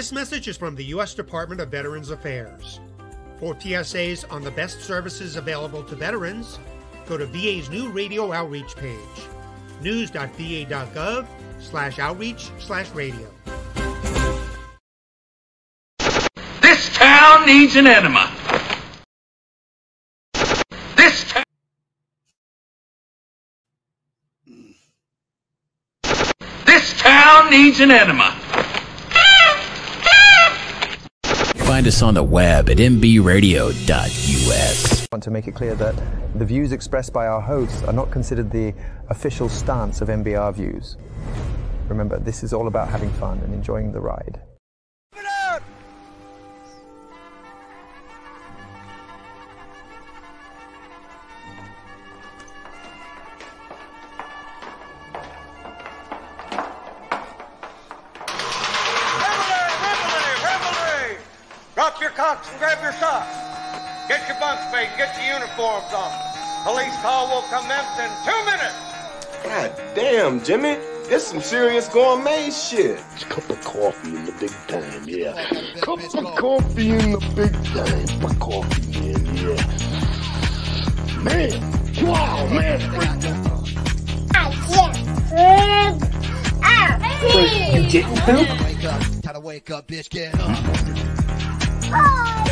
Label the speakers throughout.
Speaker 1: This message is from the U.S. Department of Veterans Affairs. For PSAs on the best services available to veterans, go to VA's new radio outreach page, news.va.gov/outreach/radio.
Speaker 2: This town needs an enema. This town needs an enema.
Speaker 3: Find us on the web at mbradio.us.
Speaker 4: I want to make it clear that the views expressed by our hosts are not considered the official stance of MBR Views. Remember, this is all about having fun and enjoying the ride.
Speaker 5: Drop your cocks and grab your socks. Get your bunk space, get your uniforms on. Police call will commence in 2 minutes.
Speaker 6: God damn, Jimmy. It's some serious gourmet shit.
Speaker 7: It's a cup of coffee in the big time, yeah. Cup of coffee in the big time. Cup of coffee in, yeah. Man, wow, man.
Speaker 8: You didn't poop?
Speaker 9: Time to wake up, bitch, get up.
Speaker 8: Hi!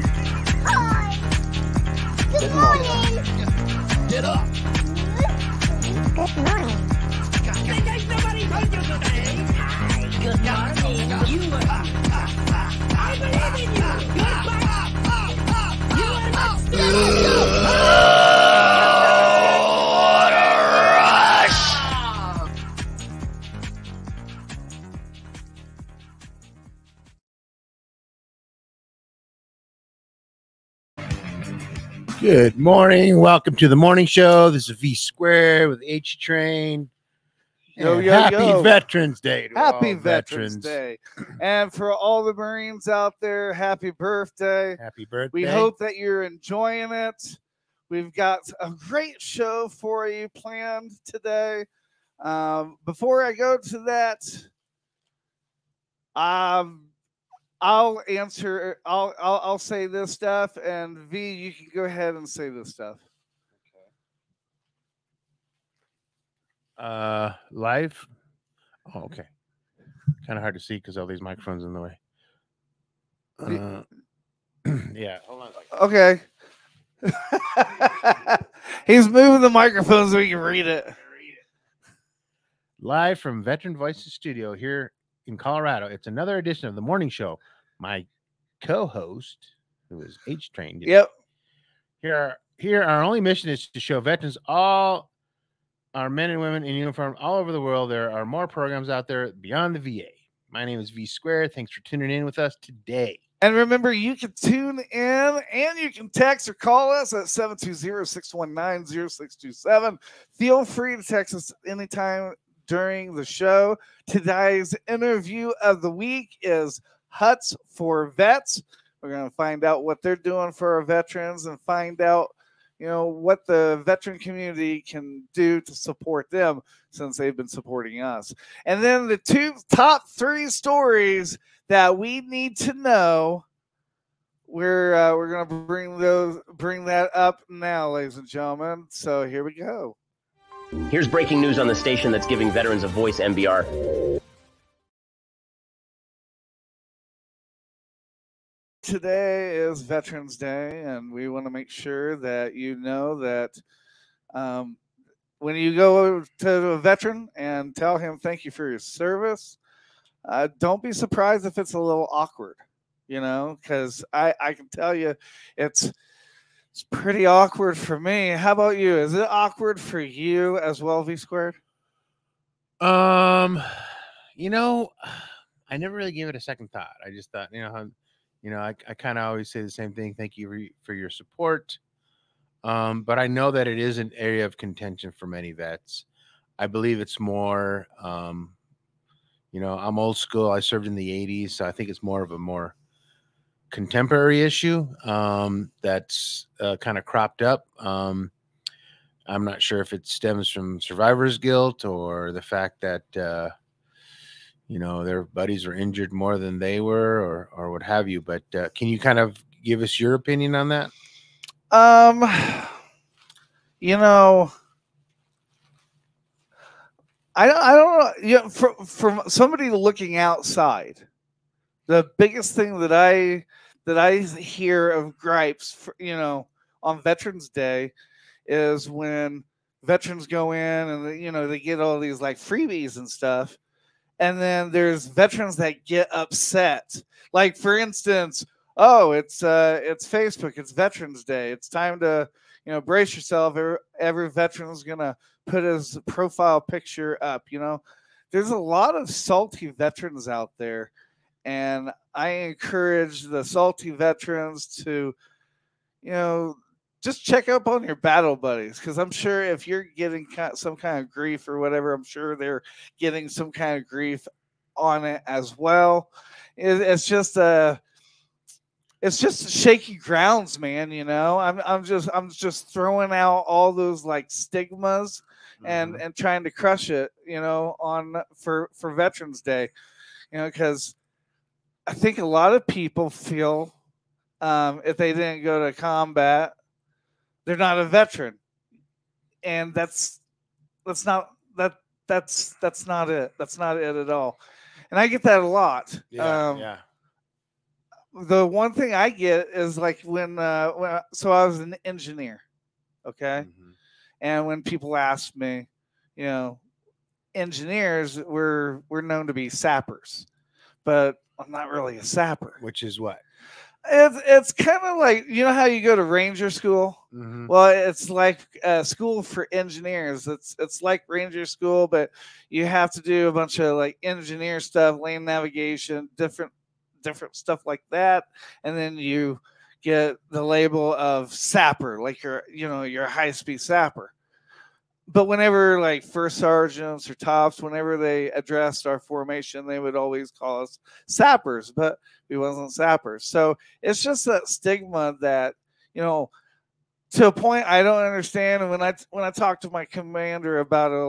Speaker 8: Good morning!
Speaker 9: Get up!
Speaker 8: Good morning!
Speaker 9: Somebody told you today!
Speaker 8: Good morning!
Speaker 9: I believe in you!
Speaker 3: What a rush!
Speaker 10: Good morning. Welcome to the morning show. This is V Square with H Train.
Speaker 11: Yo,
Speaker 10: And
Speaker 11: yo,
Speaker 10: happy
Speaker 11: yo.
Speaker 10: Veterans Day. To
Speaker 11: Happy
Speaker 10: all
Speaker 11: Veterans Day. And for all the Marines out there, happy birthday.
Speaker 10: Happy birthday.
Speaker 11: We hope that you're enjoying it. We've got a great show for you planned today. Before I go to that, I'll answer. I'll say this stuff, and V, you can go ahead and say this stuff.
Speaker 10: Live. Oh, okay. Kind of hard to see because all these microphones in the way. Yeah. Hold on.
Speaker 11: Okay. He's moving the microphone so we can read it.
Speaker 10: Live from Veteran Voices Studio here in Colorado. It's another edition of the morning show. My co-host, who is H Train.
Speaker 11: Yep.
Speaker 10: Here, our only mission is to show veterans, all our men and women in uniform all over the world. There are more programs out there beyond the VA. My name is V Square. Thanks for tuning in with us today.
Speaker 11: And remember, you can tune in and you can text or call us at 720-619-0627. Feel free to text us anytime during the show. Today's interview of the week is Huts for Vets. We're going to find out what they're doing for our veterans and find out, what the veteran community can do to support them since they've been supporting us. And then the top three stories that we need to know. We're going to bring that up now, ladies and gentlemen. So here we go.
Speaker 12: Here's breaking news on the station that's giving veterans a voice, MBR.
Speaker 11: Today is Veterans Day, and we want to make sure that you know that when you go to a veteran and tell him thank you for your service, don't be surprised if it's a little awkward, because I can tell you it's pretty awkward for me. How about you? Is it awkward for you as well, V Squared?
Speaker 10: I never really gave it a second thought. I just thought, I kind of always say the same thing. Thank you for your support. But I know that it is an area of contention for many vets. I believe it's more, I'm old school. I served in the 80s, so I think it's more of a more contemporary issue that's kind of cropped up. I'm not sure if it stems from survivor's guilt or the fact that, you know, their buddies were injured more than they were, or what have you. But can you kind of give us your opinion on that?
Speaker 11: You know, I don't know. You know, from somebody looking outside, the biggest thing that I hear of gripes, for, you know, on Veterans Day, is when veterans go in and you know they get all these like freebies and stuff, and then there's veterans that get upset. Like for instance, oh, it's Facebook, it's Veterans Day, it's time to, you know, brace yourself. Every veteran's gonna put his profile picture up. You know, there's a lot of salty veterans out there, and I encourage the salty veterans to, you know, just check up on your battle buddies, because I'm sure if you're getting some kind of grief or whatever, I'm sure they're getting some kind of grief on it as well. It's just shaky grounds, man. You know, I'm just throwing out all those like stigmas and trying to crush it, you know, for Veterans Day, you know, because I think a lot of people feel if they didn't go to combat, they're not a veteran, and that's not it. That's not it at all. And I get that a lot.
Speaker 10: Yeah.
Speaker 11: The one thing I get is like when so I was an engineer, okay, and when people ask me, you know, engineers we're known to be sappers, but I'm not really a sapper.
Speaker 10: Which is what?
Speaker 11: It's kind of like, you know how you go to ranger school? Well, it's like school for engineers. It's like ranger school, but you have to do a bunch of like engineer stuff, lane navigation, different stuff like that, and then you get the label of sapper, like you're a high-speed sapper. But whenever like first sergeants or tops, whenever they addressed our formation, they would always call us sappers, but we wasn't sappers. So it's just that stigma that, you know, to a point I don't understand. And when I talked to my commander about it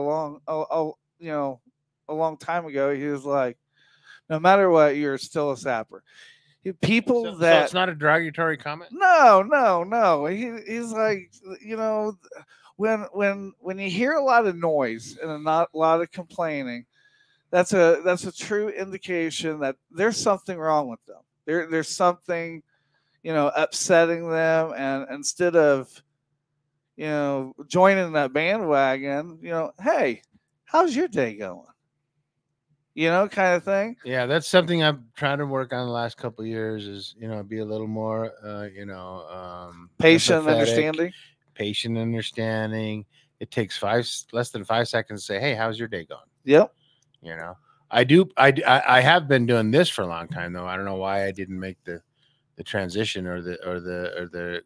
Speaker 11: a long time ago, he was like, no matter what, you're still a sapper. People
Speaker 10: So
Speaker 11: that
Speaker 10: it's not a derogatory comment?
Speaker 11: No. He's like, you know, when you hear a lot of noise and a lot of complaining, that's a true indication that there's something wrong with them. There's something, you know, upsetting them, and instead of, you know, joining that bandwagon, you know, hey, how's your day going? You know, kind of thing.
Speaker 10: Yeah, that's something I've tried to work on the last couple of years. Is, you know, be a little more,
Speaker 11: patient,
Speaker 10: empathetic, patient, understanding. It takes less than 5 seconds to say, "Hey, how's your day going?"
Speaker 11: Yep.
Speaker 10: You know, I have been doing this for a long time though. I don't know why I didn't make the transition or the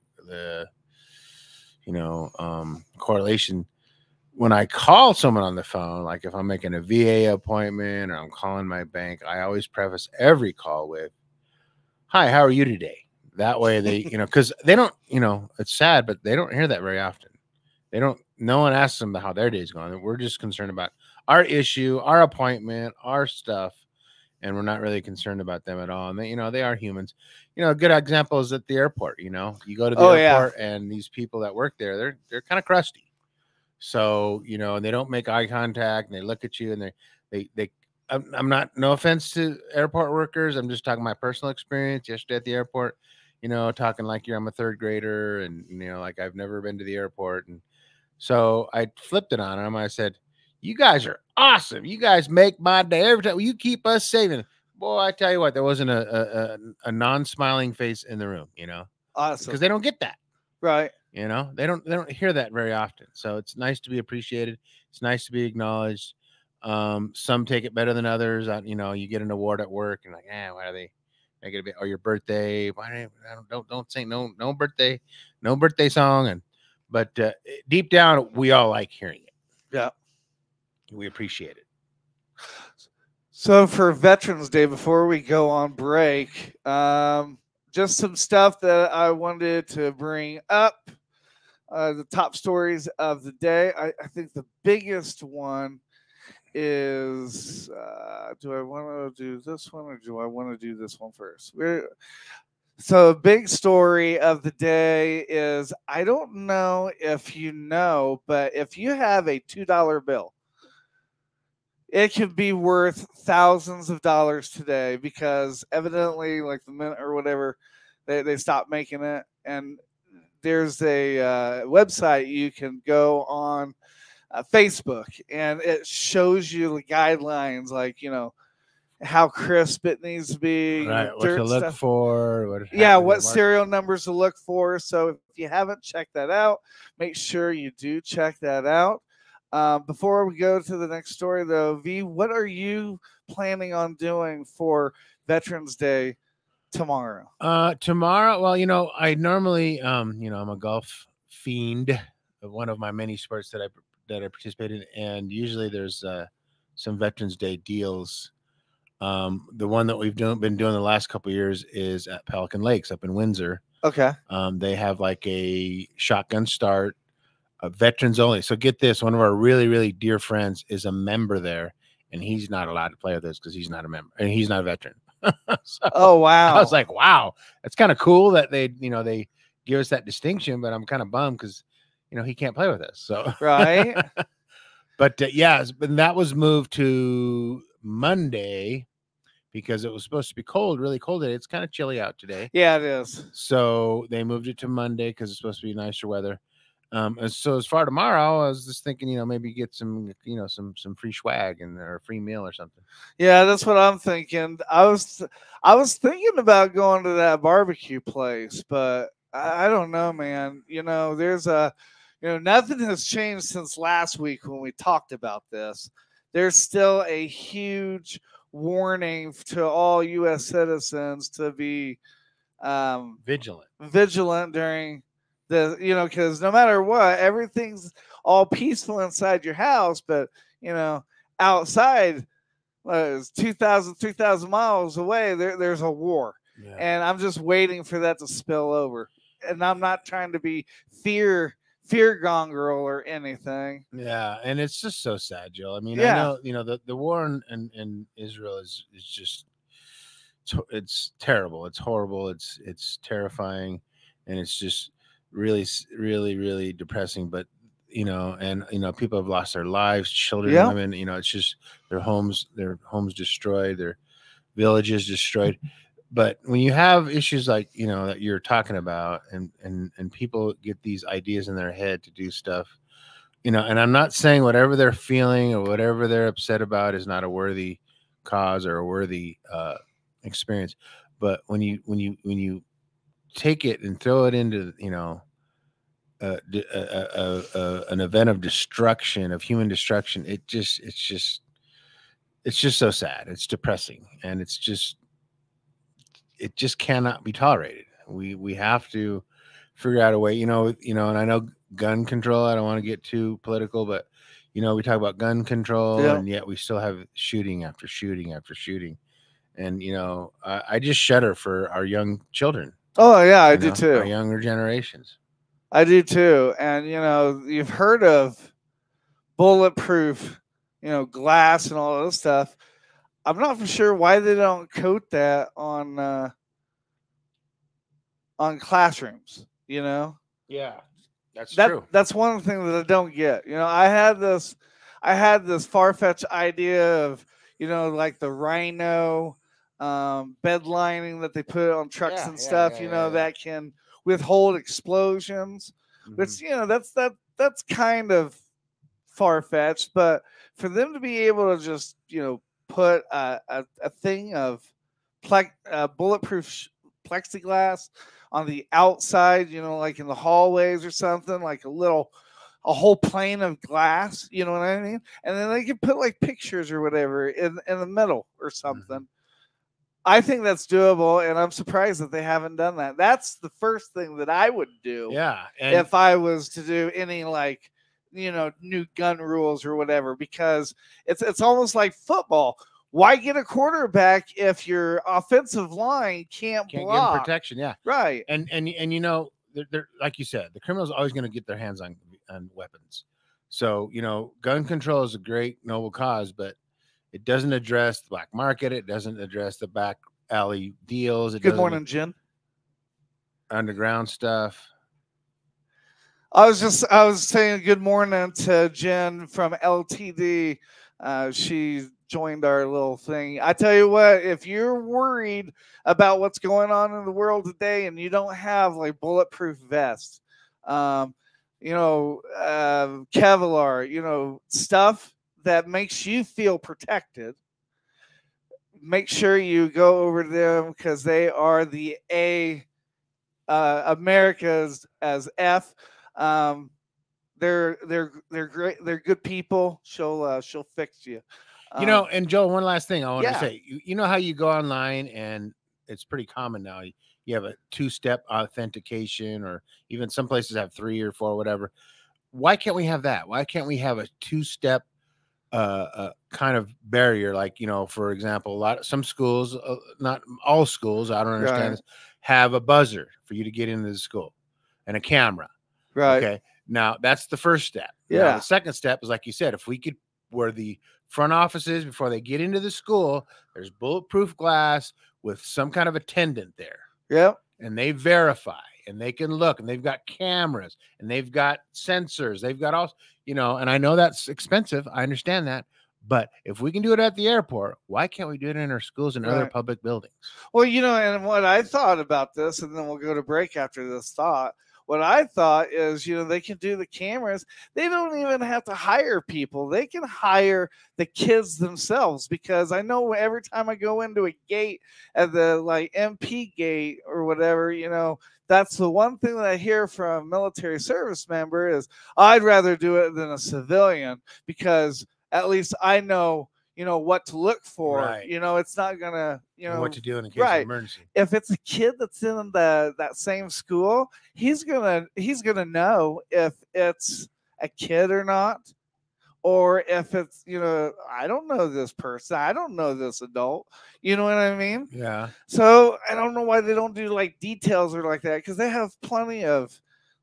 Speaker 10: correlation. When I call someone on the phone, like if I'm making a VA appointment or I'm calling my bank, I always preface every call with, "Hi, how are you today?" That way they, you know, because they don't, you know, it's sad, but they don't hear that very often. No one asks them how their day's going. We're just concerned about our issue, our appointment, our stuff, and we're not really concerned about them at all. And they, you know, they are humans. You know, a good example is at the airport. You know, you go to the airport and these people that work there, they're kind of crusty. So, you know, they don't make eye contact and they look at you and I'm not, no offense to airport workers. I'm just talking my personal experience yesterday at the airport, you know, talking like I'm a third grader and, you know, like I've never been to the airport. And so I flipped it on them. I said, "You guys are awesome. You guys make my day every time. You keep us saving." Boy, I tell you what, there wasn't a non-smiling face in the room, you know,
Speaker 11: awesome,
Speaker 10: because they don't get that.
Speaker 11: Right.
Speaker 10: You know, they don't hear that very often. So it's nice to be appreciated. It's nice to be acknowledged. Some take it better than others. You know, you get an award at work and like, why are they make it a bit, or your birthday? Why don't say no birthday song. But deep down, we all like hearing it.
Speaker 11: Yeah,
Speaker 10: we appreciate it.
Speaker 11: So for Veterans Day, before we go on break, just some stuff that I wanted to bring up. The top stories of the day. I think the biggest one is do I want to do this one or do I want to do this one first? So a big story of the day is, I don't know if you know, but if you have a $2 bill, it can be worth thousands of dollars today, because evidently, like the Mint or whatever, they stopped making it. And there's a website you can go on Facebook, and it shows you the guidelines, like, how crisp it needs to be,
Speaker 10: Right, what to look for,
Speaker 11: what serial numbers to look for. So if you haven't checked that out, make sure you do check that out. Before we go to the next story, though, V, what are you planning on doing for Veterans Day tomorrow?
Speaker 10: Tomorrow, well, I normally, I'm a golf fiend, one of my many sports that I participate in, and usually there's some Veterans Day deals. The one that we've been doing the last couple of years is at Pelican Lakes up in Windsor.
Speaker 11: Okay.
Speaker 10: They have like a shotgun start, veterans only. So get this, one of our really, really dear friends is a member there, and he's not allowed to play with us because he's not a member and he's not a veteran. So
Speaker 11: oh, wow.
Speaker 10: I was like, wow, that's kind of cool that they give us that distinction, but I'm kind of bummed because, he can't play with us. So,
Speaker 11: right.
Speaker 10: But yeah, and that was moved to Monday because it was supposed to be cold, really cold today. It's kind of chilly out today.
Speaker 11: Yeah, it is.
Speaker 10: So they moved it to Monday because it's supposed to be nicer weather. And so as far tomorrow, I was just thinking, maybe get some, some free swag or a free meal or something.
Speaker 11: Yeah, that's what I'm thinking. I was thinking about going to that barbecue place, but I don't know, man. There's nothing has changed since last week when we talked about this. There's still a huge warning to all U.S. citizens to be vigilant during the, because no matter what, everything's all peaceful inside your house, but outside, 2,000, 3,000 miles away, there's a war. Yeah. And I'm just waiting for that to spill over. And I'm not trying to be fear-gongerl or anything.
Speaker 10: Yeah, and it's just so sad, Joe. I mean,
Speaker 11: yeah.
Speaker 10: I know, the war in Israel is just, it's terrible. It's horrible. It's terrifying, and it's just really, really, really depressing. But and people have lost their lives, children,
Speaker 11: yeah.
Speaker 10: women. It's just their homes destroyed, their villages destroyed. But when you have issues like, that you're talking about, and people get these ideas in their head to do stuff, and I'm not saying whatever they're feeling or whatever they're upset about is not a worthy cause or a worthy experience. But when you take it and throw it into, an event of destruction, of human destruction, it's just so sad. It's depressing, and it just cannot be tolerated. We have to figure out a way, and I know gun control, I don't want to get too political, but we talk about gun control, yeah. And yet we still have shooting after shooting after shooting. And, I just shudder for our young children.
Speaker 11: Oh yeah, I do too.
Speaker 10: Our younger generations.
Speaker 11: I do too. And, you've heard of bulletproof, glass and all this stuff. I'm not for sure why they don't coat that on classrooms,
Speaker 10: Yeah, that's true.
Speaker 11: That's one thing that I don't get. I had this far-fetched idea of, like the Rhino bed lining that they put on trucks and stuff, that can withhold explosions, which, that's kind of far-fetched, but for them to be able to just, put a thing of bulletproof plexiglass on the outside, like in the hallways or something, like a whole plane of glass, you know what I mean? And then they can put like pictures or whatever in the middle or something. Mm-hmm. I think that's doable, and I'm surprised that they haven't done that. That's the first thing that I would do.
Speaker 10: Yeah.
Speaker 11: If I was to do any new gun rules or whatever, because it's almost like football. Why get a quarterback if your offensive line can't block?
Speaker 10: Give him protection, yeah.
Speaker 11: Right.
Speaker 10: And they're like you said, the criminals are always going to get their hands on weapons. So, you know, gun control is a great noble cause, but it doesn't address the black market. It doesn't address the back alley deals.
Speaker 11: Good morning, Jen.
Speaker 10: Underground stuff.
Speaker 11: I was saying good morning to Jen from LTD. She joined our little thing. I tell you what, if you're worried about what's going on in the world today and you don't have like bulletproof vests, Kevlar, stuff that makes you feel protected, make sure you go over to them because they are the America's as F. They're great. They're good people. She'll fix you.
Speaker 10: And Joe, one last thing I want to say. You know how you go online and it's pretty common now. You have a 2-step authentication, or even some places have 3 or 4, whatever. Why can't we have that? Why can't we have a 2-step kind of barrier? Like, for example, some schools, not all schools, I don't understand this, have a buzzer for you to get into the school and a camera.
Speaker 11: Right.
Speaker 10: Okay. Now that's the first step.
Speaker 11: Yeah.
Speaker 10: Now, the second step is, like you said, if we could, where the front offices, before they get into the school, there's bulletproof glass with some kind of attendant there.
Speaker 11: Yep.
Speaker 10: And they verify and they can look, and they've got cameras and they've got sensors. They've got all, and I know that's expensive. I understand that. But if we can do it at the airport, why can't we do it in our schools and other public buildings?
Speaker 11: Well, and what I thought about this, and then we'll go to break after this thought. What I thought is, they can do the cameras. They don't even have to hire people. They can hire the kids themselves, because I know every time I go into a gate at the MP gate or whatever, that's the one thing that I hear from a military service member is, I'd rather do it than a civilian, because at least I know, what to look for.
Speaker 10: Right.
Speaker 11: It's not gonna,
Speaker 10: what to do in a case of emergency.
Speaker 11: If it's a kid that's in that same school, he's gonna know if it's a kid or not, or if it's, I don't know this person, I don't know this adult. You know what I mean?
Speaker 10: Yeah.
Speaker 11: So I don't know why they don't do details or like that, because they have plenty of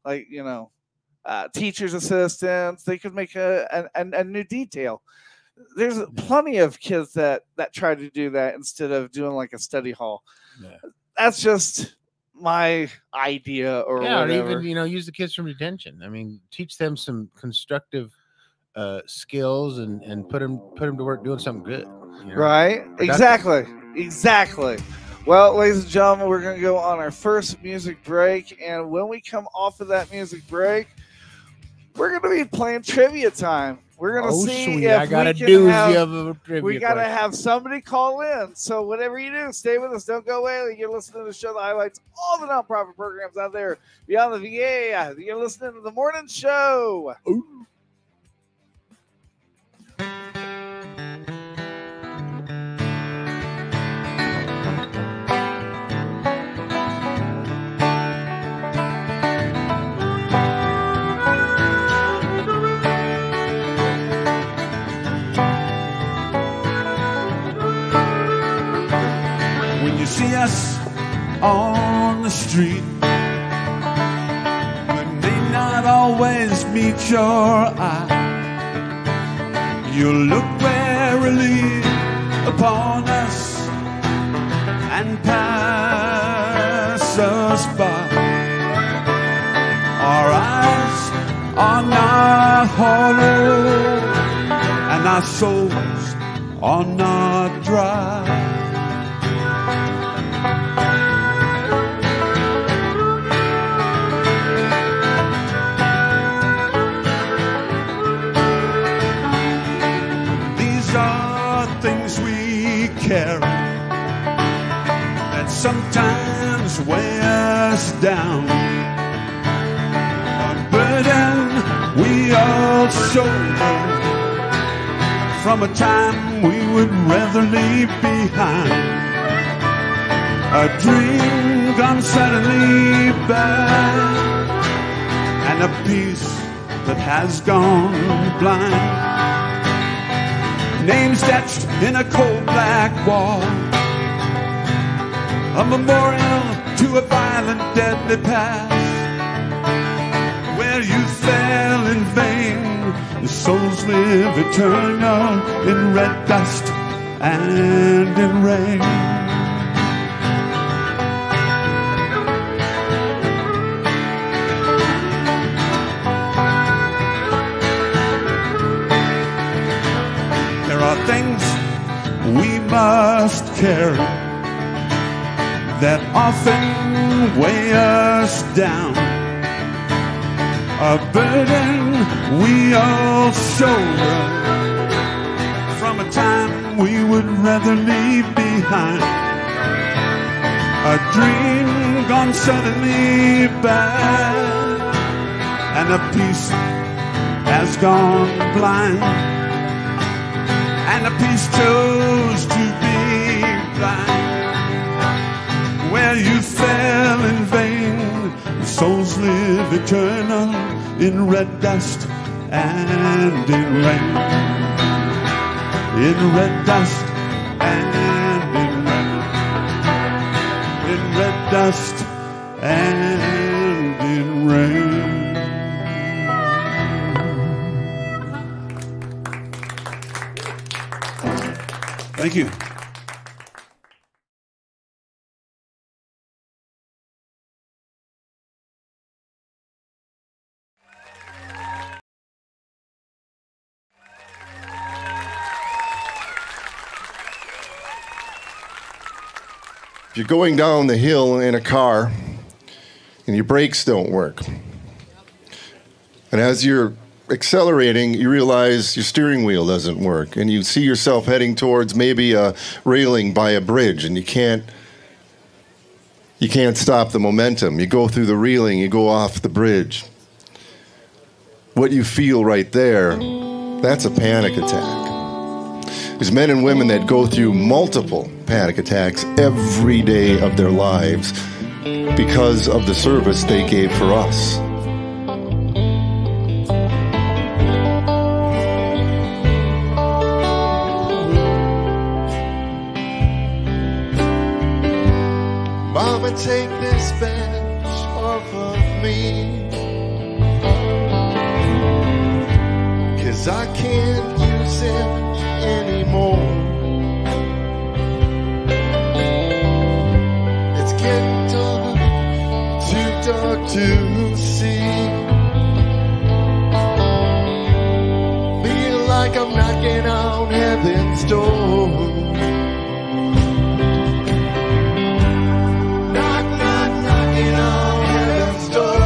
Speaker 11: teachers' assistants. They could make a new detail. There's plenty of kids that try to do that instead of doing a study hall.
Speaker 10: Yeah.
Speaker 11: That's just my idea, or whatever.
Speaker 10: Or even use the kids from detention. I mean, teach them some constructive skills and put them to work doing something good.
Speaker 11: Right? Exactly. Well, ladies and gentlemen, we're going to go on our first music break, and when we come off of that music break, we're going to be playing trivia time. We're going to see if
Speaker 10: I got
Speaker 11: we
Speaker 10: a
Speaker 11: can
Speaker 10: doozy of a trivia.
Speaker 11: We got to have somebody call in. So whatever you do, stay with us. Don't go away. You're listening to the show that highlights all the nonprofit programs out there beyond the VA. You're listening to The Morning Show.
Speaker 10: Ooh.
Speaker 13: See us on the street, but may not always meet your eye. You look warily upon us and pass us by. Our eyes are not hollow and our souls are not dry. Carry that sometimes weigh us down, a burden we all shoulder from a time we would rather leave behind. A dream gone suddenly bad, and a peace that has gone blind. Names etched in a cold black wall, a memorial to a violent, deadly past, where you fell in vain The souls live eternal in red dust and in rain. There are things we must carry that often weigh us down, a burden we all shoulder from a time we would rather leave behind, a dream gone suddenly bad, and a peace has gone blind, and a peace chose to be blind. Where you fell in vain, souls live eternal in red dust and in rain. In red dust and in rain. In red dust and in rain. Thank you.
Speaker 14: If you're going down the hill in a car and your brakes don't work, and as you're accelerating, you realize your steering wheel doesn't work, and you see yourself heading towards maybe a railing by a bridge, and you can't stop the momentum. You go through the railing, you go off the bridge. What you feel right there, that's a panic attack. There's men and women that go through multiple panic attacks every day of their lives because of the service they gave for us.
Speaker 15: Mama, take this bench off of me, 'cause I can't use it anymore. It's getting dark, too dark to see. Feel like I'm knocking on heaven's door. Knock, knock, knocking on heaven's door.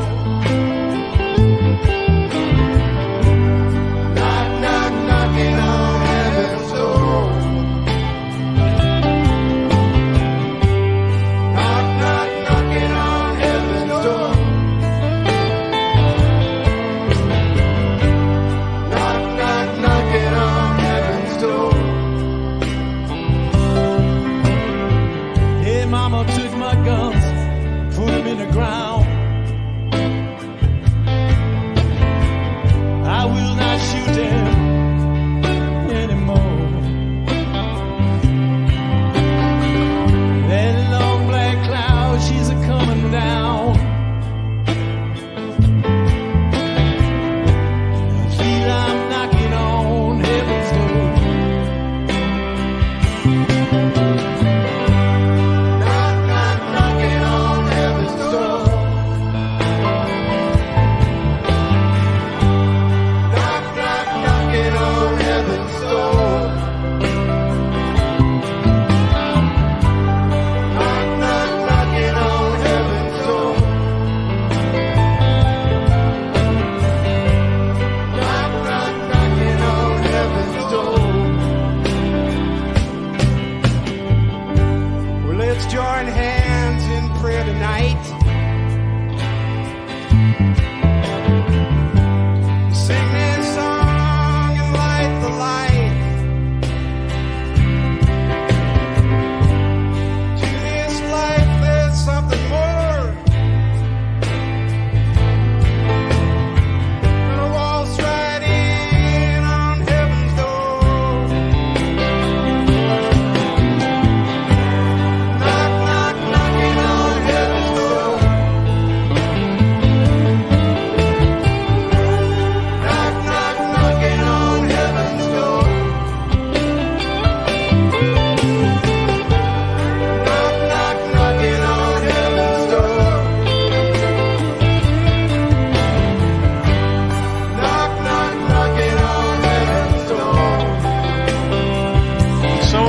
Speaker 15: Knock, knock, knocking on heaven's door. Knock, knock, knocking on heaven's door. Knock, knock, knocking on heaven's door.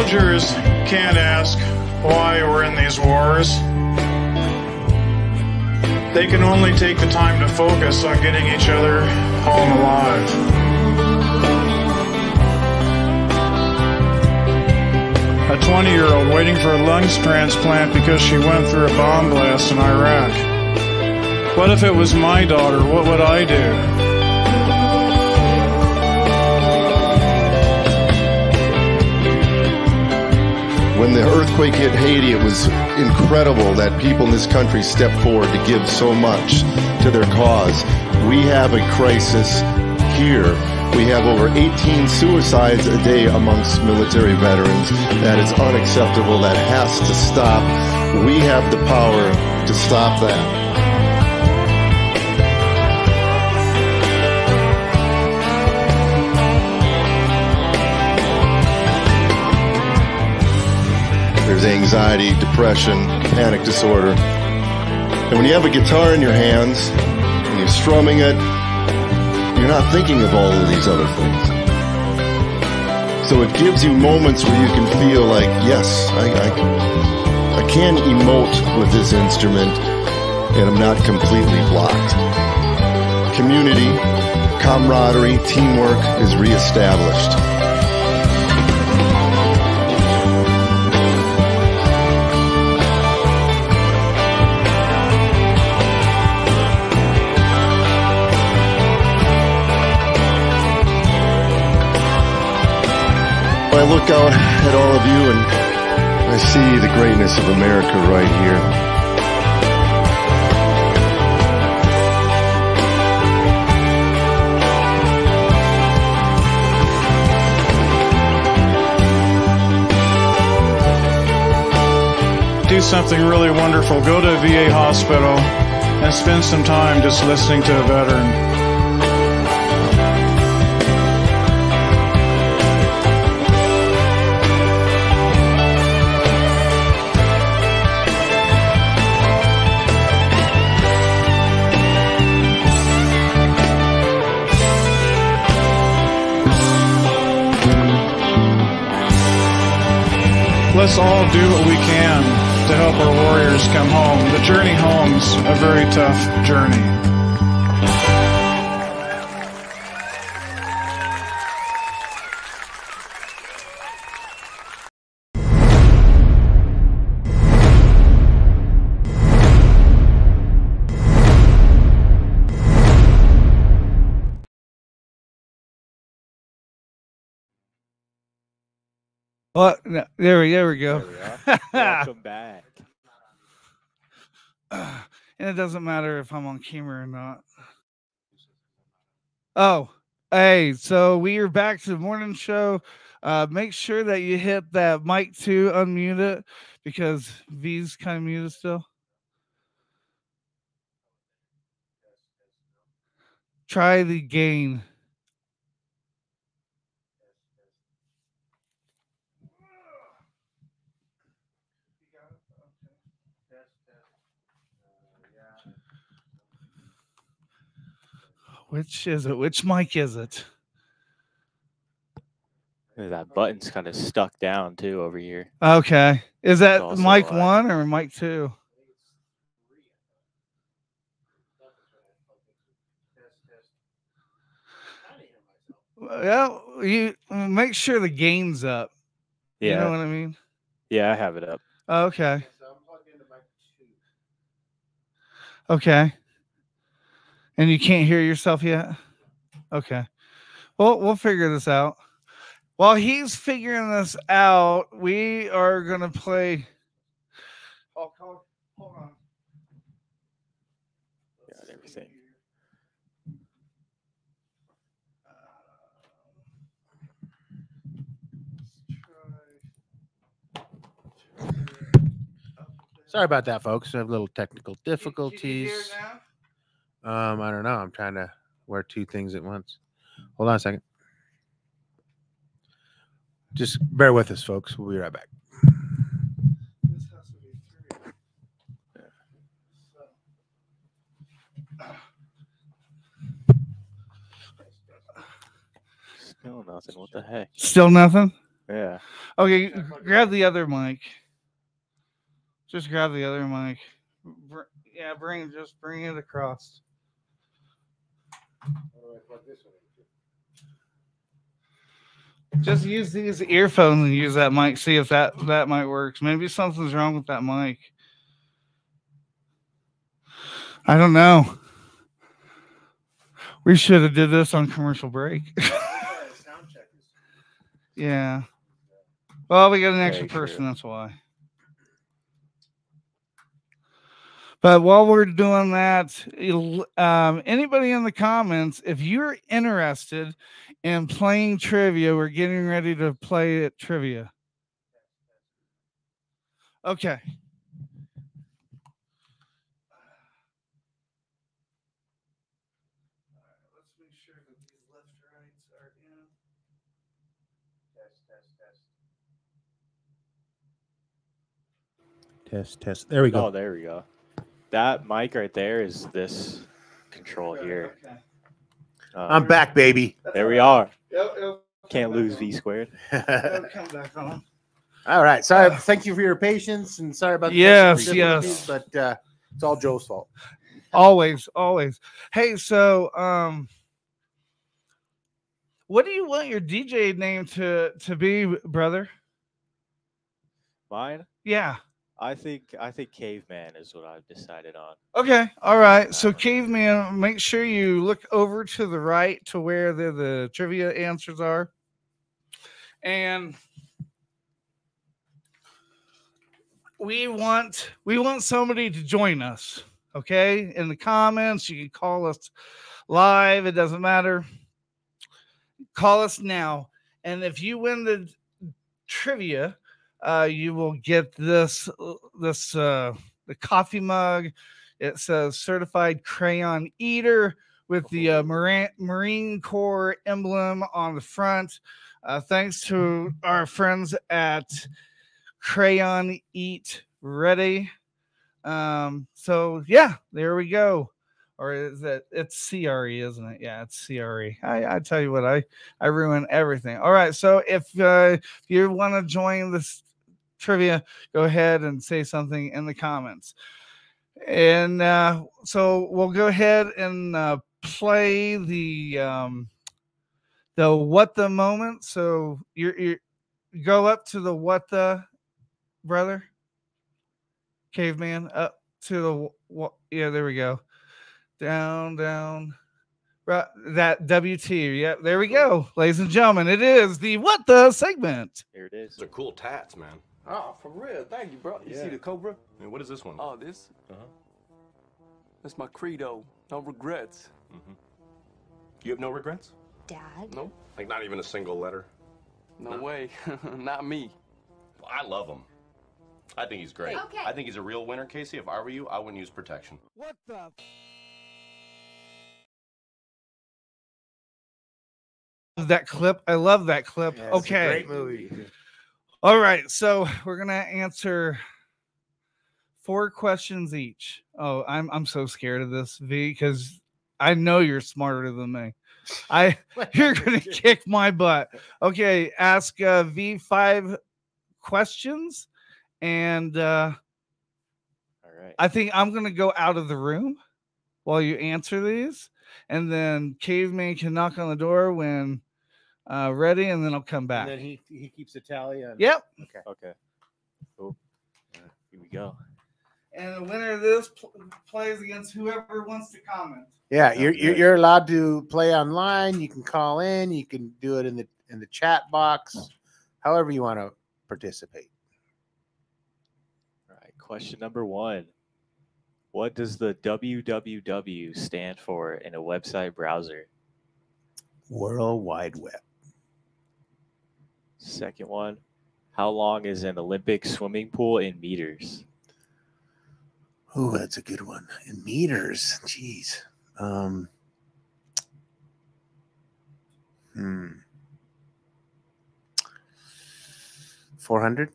Speaker 16: Soldiers can't ask why we're in these wars. They can only take the time to focus on getting each other home alive. A 20-year-old waiting for a lungs transplant because she went through a bomb blast in Iraq. What if it was my daughter? What would I do?
Speaker 14: When the earthquake hit Haiti, it was incredible that people in this country stepped forward to give so much to their cause. We have a crisis here. We have over 18 suicides a day amongst military veterans. That is unacceptable. That has to stop. We have the power to stop that. There's anxiety, depression, panic disorder. And when you have a guitar in your hands and you're strumming it, you're not thinking of all of these other things. So it gives you moments where you can feel like, yes, I can emote with this instrument and I'm not completely blocked. Community, camaraderie, teamwork is reestablished. I look out at all of you and I see the greatness of America right here.
Speaker 16: Do something really wonderful. Go to a VA hospital and spend some time just listening to a veteran. Let's all do what we can to help our warriors come home. The journey home's a very tough journey.
Speaker 11: Well, no, there we go.
Speaker 17: Welcome back.
Speaker 11: And it doesn't matter if I'm on camera or not. Oh, hey, so we are back to the morning show. Make sure that you hit that mic to unmute it because V's kind of muted still. Try the gain. Which is it? Which mic is it?
Speaker 17: That button's kind of stuck down too over here.
Speaker 11: Okay. Is that
Speaker 17: Also,
Speaker 11: mic 1 or mic 2? Well, you make sure the gain's up.
Speaker 17: Yeah.
Speaker 11: You know what I mean?
Speaker 17: Yeah, I have it up.
Speaker 11: Okay. Okay. And you can't hear yourself yet? Okay. Well, we'll figure this out. While he's figuring this out, we are going to play. Oh, hold on.
Speaker 17: Got everything.
Speaker 10: Sorry about that, folks. I have little technical difficulties. I don't know. I'm trying to wear two things at once. Hold on a second. Just bear with us, folks. We'll be right back.
Speaker 17: Still nothing. What the heck?
Speaker 11: Still nothing?
Speaker 17: Yeah.
Speaker 11: Okay, grab the other mic. Just grab the other mic. Yeah, bring it across. Just use these earphones and use that mic. See if that mic works. Maybe something's wrong with that mic. I don't know. We should have did this on commercial break. Yeah. Well, we got an extra person. That's why. But while we're doing that, anybody in the comments, if you're interested in playing trivia, we're getting ready to play at trivia. Okay. Let's make sure that these left rights are in.
Speaker 10: Test. There we go.
Speaker 17: Oh, there we go. That mic right there is this control here.
Speaker 11: Okay.
Speaker 10: I'm back, baby.
Speaker 17: There we are.
Speaker 11: It'll
Speaker 17: Can't lose V squared.
Speaker 11: come back on.
Speaker 10: All right. Sorry. Thank you for your patience, and sorry about the
Speaker 11: Yes,
Speaker 10: technical difficulties, but it's all Joe's fault.
Speaker 11: Always. Hey, so what do you want your DJ name to be, brother?
Speaker 17: Mine?
Speaker 11: Yeah.
Speaker 17: I think Caveman is what I've decided on.
Speaker 11: Okay. All right. So Caveman, make sure you look over to the right to where the trivia answers are. And we want somebody to join us. Okay. In the comments, you can call us live. It doesn't matter. Call us now. And if you win the trivia, you will get the coffee mug. It says certified crayon eater with the Marine Corps emblem on the front. Thanks to our friends at Crayon Eat Ready. So yeah, there we go. Or is it's CRE, isn't it? Yeah, it's CRE. I tell you what, I ruin everything. All right, so if you want to join this trivia, go ahead and say something in the comments. And so we'll go ahead and play the what the moment. So you go up to the what the, brother, Caveman, up to the what? Yeah, there we go. Down. Right, that WT. Yep, there we go, ladies and gentlemen. It is the what the segment.
Speaker 17: Here it is.
Speaker 6: They're cool tats, man. Oh, for real. Thank you, bro. You see the Cobra? And what is this one?
Speaker 18: Oh, this? That's my credo. No regrets.
Speaker 6: You have no regrets?
Speaker 8: Dad?
Speaker 6: Nope. Like not even a single letter?
Speaker 18: No way. Not me.
Speaker 6: Well, I love him. I think he's great.
Speaker 8: Okay.
Speaker 6: I think he's a real winner, Casey. If I were you, I wouldn't use protection.
Speaker 11: What the? That clip. I love that clip.
Speaker 10: Yeah, it's
Speaker 11: okay.
Speaker 10: a great movie.
Speaker 11: All right. So we're gonna answer 4 questions each. Oh, I'm so scared of this, V, because I know you're smarter than me. You're gonna kick my butt. Okay, ask V 5 questions, and
Speaker 17: all right.
Speaker 11: I think I'm gonna go out of the room while you answer these, and then Caveman can knock on the door when ready, and then I'll come back.
Speaker 10: And then he keeps a tally.
Speaker 11: Yep.
Speaker 17: Okay. Cool. Here we go.
Speaker 11: And the winner of this plays against whoever wants to comment.
Speaker 10: Yeah, you're allowed to play online. You can call in. You can do it in the chat box, however you want to participate.
Speaker 17: All right. Question number 1. What does the www stand for in a website browser?
Speaker 10: World Wide Web.
Speaker 17: Second one. How long is an Olympic swimming pool in meters?
Speaker 10: Oh, that's a good one. In meters, jeez. 400.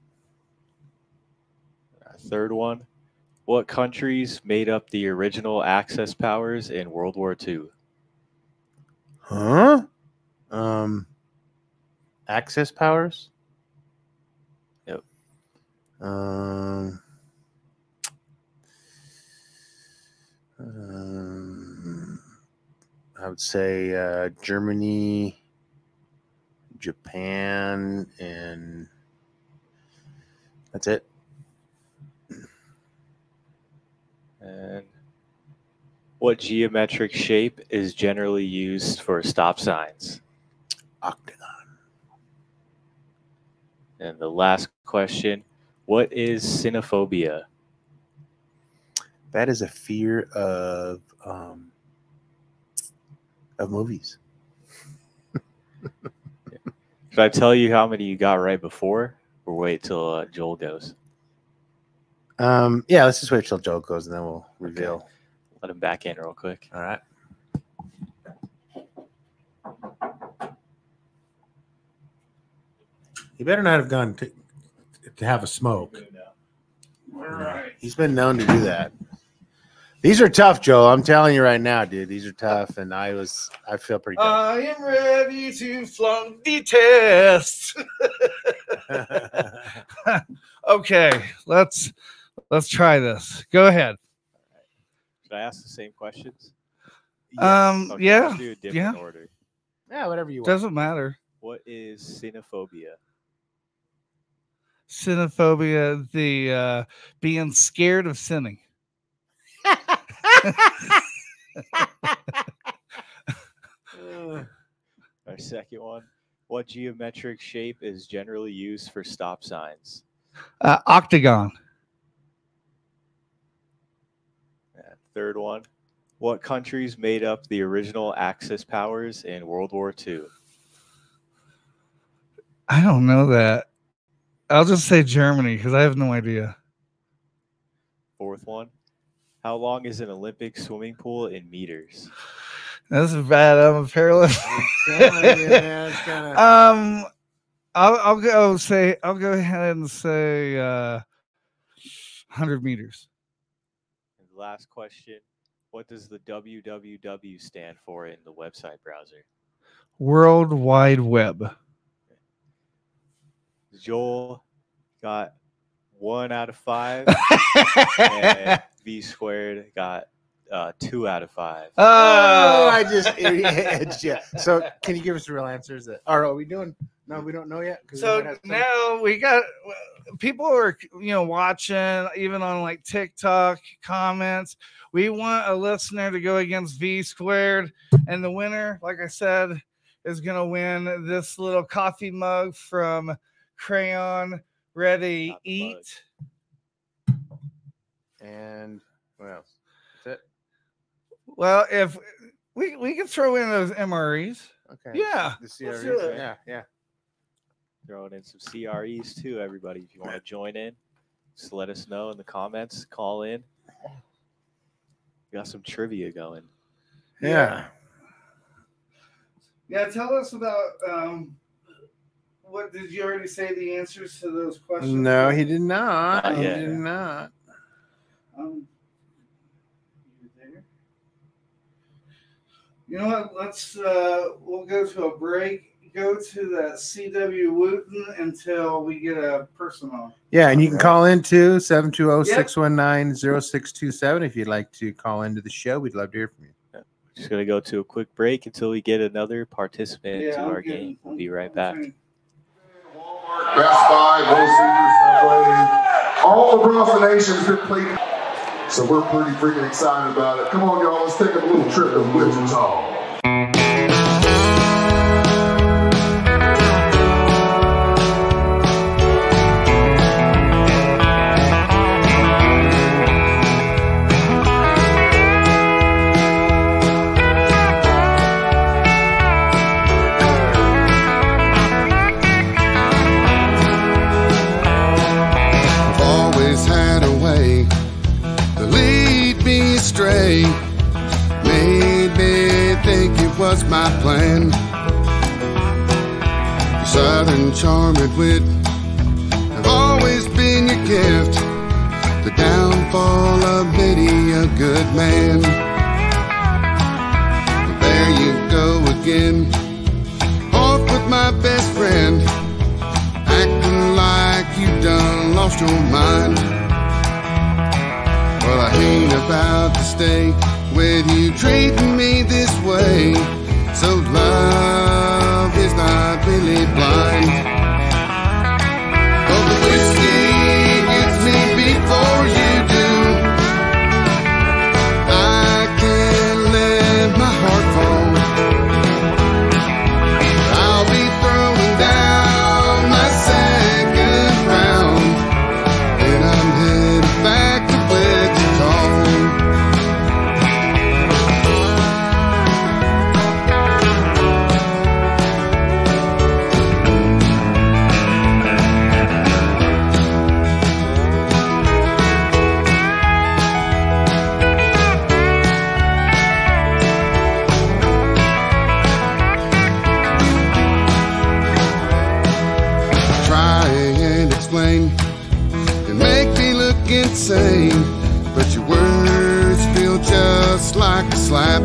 Speaker 17: Third one. What countries made up the original Axis powers in World War II?
Speaker 10: Huh? Access powers?
Speaker 17: Yep.
Speaker 10: I would say Germany, Japan, and that's it.
Speaker 17: And what geometric shape is generally used for stop signs?
Speaker 10: Octagon.
Speaker 17: And the last question, what is cynophobia?
Speaker 10: That is a fear of movies.
Speaker 17: Should I tell you how many you got right before, or wait till Joel goes?
Speaker 10: Yeah, let's just wait till Joel goes and then we'll reveal.
Speaker 17: Okay. Let him back in real quick.
Speaker 10: All right. He better not have gone to have a smoke.
Speaker 11: All right.
Speaker 10: He's been known to do that. These are tough, Joel. I'm telling you right now, dude. These are tough, and I feel pretty good.
Speaker 11: I am ready to flunk the test. Okay, let's try this. Go ahead.
Speaker 17: Should I ask the same questions?
Speaker 11: Yeah.
Speaker 17: Let's do a different order.
Speaker 10: Yeah, whatever you want.
Speaker 11: Doesn't matter.
Speaker 17: What is cynophobia?
Speaker 11: Cynophobia, the being scared of sinning.
Speaker 17: Our second one. What geometric shape is generally used for stop signs?
Speaker 11: Octagon.
Speaker 17: Third one. What countries made up the original Axis powers in World War II?
Speaker 11: I don't know that. I'll just say Germany because I have no idea.
Speaker 17: Fourth one. How long is an Olympic swimming pool in meters?
Speaker 11: This is bad. I'm a perilous. I'll go ahead and say 100 meters.
Speaker 17: And the last question. What does the www stand for in the website browser?
Speaker 11: World Wide Web.
Speaker 17: Joel got 1 out of 5. And V Squared got 2 out of 5.
Speaker 10: Oh, I just edged you. So can you give us the real answers? Are we doing? No, we don't know yet.
Speaker 11: So now we got people are watching even on like TikTok comments. We want a listener to go against V Squared, and the winner, like I said, is gonna win this little coffee mug from Crayon Ready Eat.
Speaker 10: And what else? That's it.
Speaker 11: Well, if we can throw in those MREs.
Speaker 10: Okay.
Speaker 11: Yeah.
Speaker 10: The CREs. Yeah.
Speaker 17: Throwing in some CREs too, everybody. If you want to join in, just let us know in the comments. Call in. We got some trivia going.
Speaker 10: Yeah.
Speaker 11: Yeah. Tell us about what did you already say the answers to those questions?
Speaker 10: No, he did not.
Speaker 17: Not yet.
Speaker 10: He did not.
Speaker 11: You know what? Let's we'll go to a break. Go to that CW Wooten until we get a person on.
Speaker 10: Yeah, and you can call in too, 720-619-0627 if you'd like to call into the show. We'd love to hear from you.
Speaker 17: Just going to go to a quick break until we get another participant to our game. We'll be right back.
Speaker 15: Best Buy, World Series, all across the nation has been played. So we're pretty freaking excited about it. Come on, y'all, let's take a little trip to Wichita. Stray made me think it was my plan. Your southern charm and wit have always been your gift. The downfall of many a good man. But there you go again, off with my best friend. lost your mind. Well, I ain't about to stay with you treating me this way. So love is not really blind. Oh, the whiskey gets me before you do. I can't let my heart fall. I'll be throwing down my second round, and I'm headed back to Wichita. Try and explain and make me look insane, but your words feel just like a slap.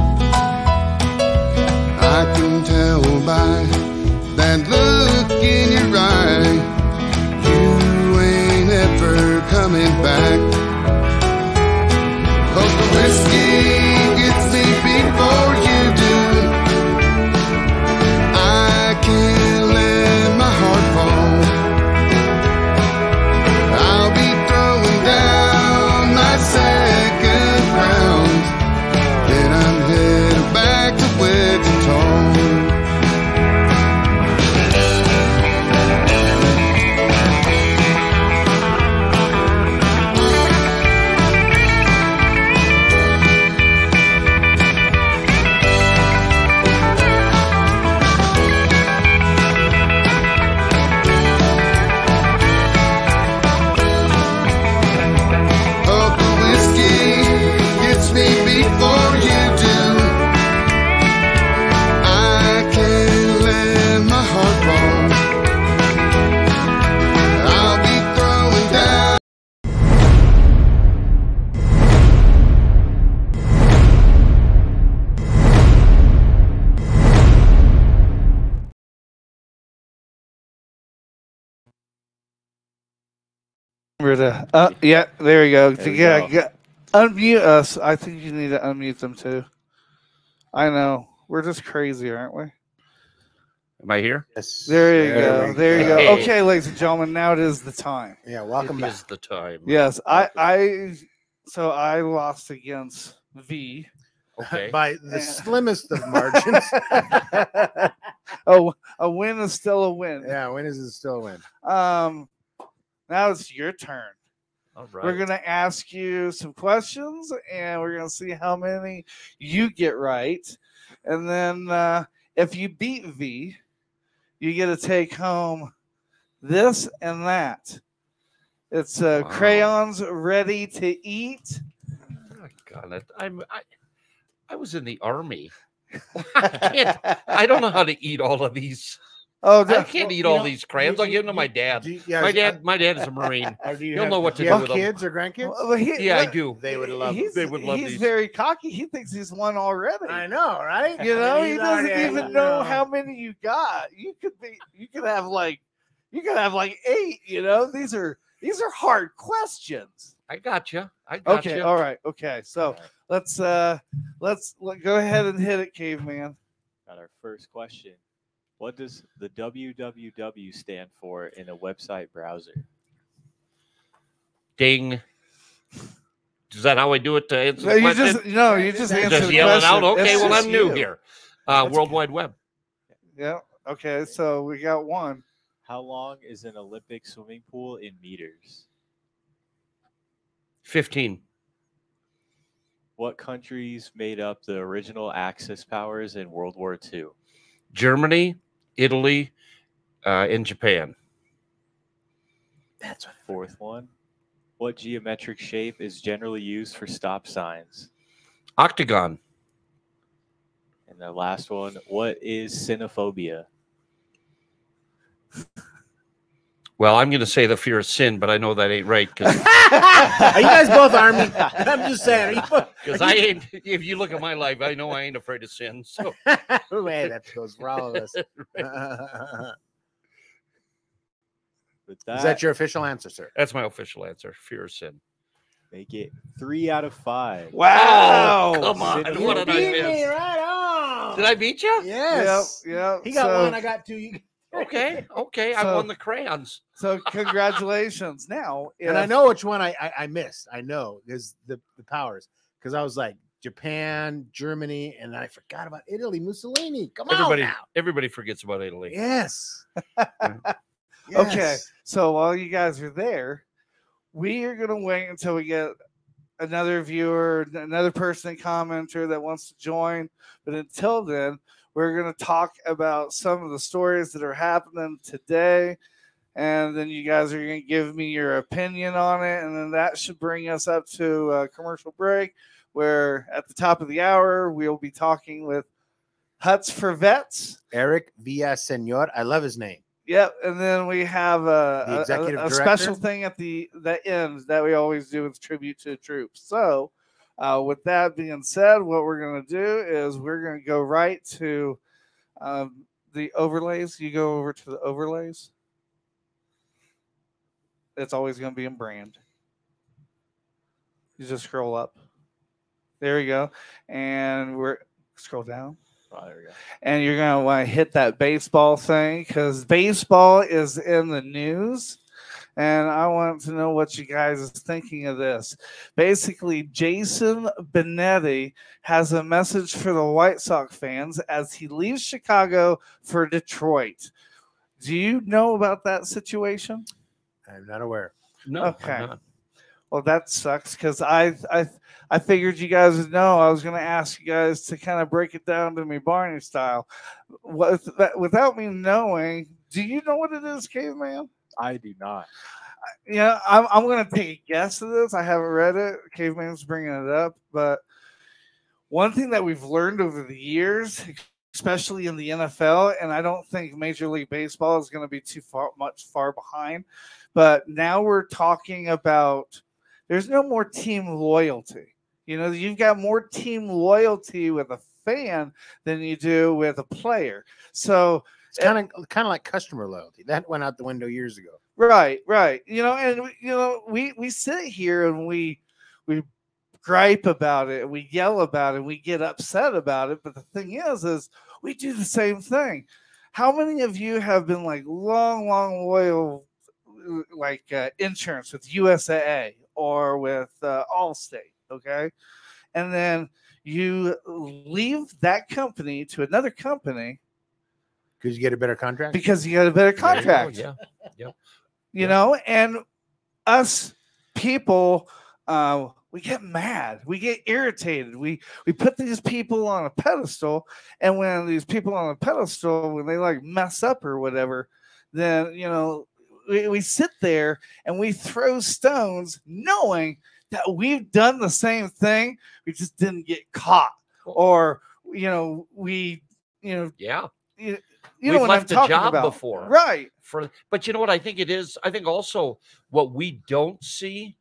Speaker 15: I can tell by that look in your eye, you ain't ever coming back. But the whiskey gets me before you do. I can't let my heart fall. I'll be throwing down my second round, then I'm headed back to Wichita. Hope the whiskey gets me before you do. I can't let my heart fall. I'll be throwing down.
Speaker 11: Yeah, there you go.
Speaker 17: There we
Speaker 11: Yeah,
Speaker 17: go.
Speaker 11: unmute us. I think you need to unmute them too. I know. We're just crazy, aren't we?
Speaker 19: Am I here?
Speaker 10: Yes.
Speaker 11: There you go. There you go.
Speaker 19: Hey.
Speaker 11: Okay, ladies and gentlemen, now it is the time.
Speaker 10: Yeah, welcome
Speaker 19: It
Speaker 10: back.
Speaker 19: is the time.
Speaker 11: Yes, so I lost against V.
Speaker 19: Okay.
Speaker 10: By the slimmest of margins.
Speaker 11: Oh, a win is still a win.
Speaker 10: Yeah, when is it still a win?
Speaker 11: Now it's your turn.
Speaker 19: All right.
Speaker 11: We're gonna ask you some questions, and we're gonna see how many you get right. And then if you beat V, you get to take home this and that. It's crayons ready to eat.
Speaker 19: Oh, God, I was in the army. I don't know how to eat all of these.
Speaker 11: Oh,
Speaker 19: I can't eat all these crayons. I'll give them to my dad. My dad is a Marine. He'll know what to do with them.
Speaker 10: Kids or grandkids?
Speaker 11: Well,
Speaker 19: Yeah, I do.
Speaker 10: They would love.
Speaker 19: They would love
Speaker 11: He's
Speaker 19: these.
Speaker 11: very cocky. He thinks he's won already.
Speaker 10: I know, right?
Speaker 11: You know,
Speaker 10: He's
Speaker 11: he doesn't
Speaker 10: already-
Speaker 11: even know how many you got. You could have like 8. You know, these are hard questions.
Speaker 19: I got you. I got
Speaker 11: Okay,
Speaker 19: you.
Speaker 11: all right, okay. So let's go ahead and hit it, caveman.
Speaker 17: Got our first question. What does the www stand for in a website browser?
Speaker 19: Ding. Is that how I do it to answer
Speaker 11: No,
Speaker 19: the
Speaker 11: you
Speaker 19: question?
Speaker 11: just answer
Speaker 19: Just
Speaker 11: the
Speaker 19: yelling
Speaker 11: question.
Speaker 19: out. Okay,
Speaker 11: It's
Speaker 19: well,
Speaker 11: just
Speaker 19: I'm new
Speaker 11: you.
Speaker 19: here. World Wide Web.
Speaker 11: Yeah. Okay, so we got one.
Speaker 17: How long is an Olympic swimming pool in meters?
Speaker 19: 15.
Speaker 17: What countries made up the original Axis powers in World War II?
Speaker 19: Germany, Italy, and Japan.
Speaker 10: That's what.
Speaker 17: Fourth one. What geometric shape is generally used for stop signs?
Speaker 19: Octagon.
Speaker 17: And the last one. What is xenophobia?
Speaker 19: Well, I'm going to say the fear of sin, but I know that ain't right because
Speaker 10: Are you guys both Army? I'm just saying.
Speaker 19: I ain't. If you look at my life, I know I ain't afraid of sin. So,
Speaker 10: Hey, that goes for all of us.
Speaker 17: With
Speaker 10: Is that your official answer, sir?
Speaker 19: That's my official answer. Fear of sin.
Speaker 17: Make it 3 out of 5.
Speaker 11: Wow!
Speaker 19: Oh, come on.
Speaker 17: Cindy
Speaker 19: What did I
Speaker 10: Beat me
Speaker 19: miss?
Speaker 10: right on.
Speaker 19: Did I beat you?
Speaker 10: Yes.
Speaker 11: Yep.
Speaker 10: He got
Speaker 11: So-
Speaker 10: one. I got two. You.
Speaker 19: Okay. I
Speaker 11: So-
Speaker 19: won the crayons.
Speaker 11: So congratulations. Now,
Speaker 10: And I
Speaker 11: if-
Speaker 10: know which one I missed. I know is the powers because I was like Japan, Germany, and I forgot about Italy. Mussolini. Come on now.
Speaker 19: Everybody forgets about Italy.
Speaker 10: Yes.
Speaker 11: Okay,
Speaker 10: Yes.
Speaker 11: so while you guys are there, we are going to wait until we get another viewer, another person, commenter that wants to join. But until then, we're going to talk about some of the stories that are happening today. And then you guys are going to give me your opinion on it. And then that should bring us up to a commercial break, where at the top of the hour, we'll be talking with Huts for Vets.
Speaker 10: Eric Villaseñor. I love his name.
Speaker 11: Yep, and then we have
Speaker 10: The
Speaker 11: a
Speaker 10: executive director?
Speaker 11: special thing at the end that we always do with tribute to the troops. So, with that being said, what we're going to do is we're going to go right to the overlays. You go over to the overlays. It's always going to be in brand. You just scroll up. There you go, and we're scroll down.
Speaker 17: Oh, there we go.
Speaker 11: And you're going to want to hit that baseball thing because baseball is in the news. And I want to know what you guys are thinking of this. Basically, Jason Benetti has a message for the White Sox fans as he leaves Chicago for Detroit. Do you know about that situation?
Speaker 10: I'm not aware.
Speaker 19: No.
Speaker 11: Okay.
Speaker 19: I'm not.
Speaker 11: Well, that sucks because I figured you guys would know. I was going to ask you guys to kind of break it down to me Barney style. Without me knowing, do you know what it is, Caveman?
Speaker 17: I do not.
Speaker 11: Yeah, I'm going to take a guess at this. I haven't read it. Caveman's bringing it up. But one thing that we've learned over the years, especially in the NFL, and I don't think Major League Baseball is going to be too far behind, but now we're talking about there's no more team loyalty. You know, you've got more team loyalty with a fan than you do with a player. So
Speaker 10: it's kind of like customer loyalty. That went out the window years ago.
Speaker 11: Right. You know, and we sit here and we gripe about it, we yell about it, we get upset about it. But the thing is we do the same thing. How many of you have been like long loyal, like insurance with USAA or with Allstate? Okay, and then you leave that company to another company
Speaker 10: because you get a better contract.
Speaker 11: Because you get a better contract.
Speaker 19: Yeah.
Speaker 11: You know, and us people, we get mad, we get irritated, we put these people on a pedestal, and when these people on a pedestal, when they like mess up or whatever, then you know we sit there and we throw stones, knowing that we've done the same thing, we just didn't get caught, or you know
Speaker 19: Yeah.
Speaker 11: you
Speaker 19: We've
Speaker 11: know what I'm
Speaker 19: left a
Speaker 11: talking
Speaker 19: job
Speaker 11: about.
Speaker 19: before.
Speaker 11: Right?
Speaker 19: But you know what I think it is? I think also what we don't see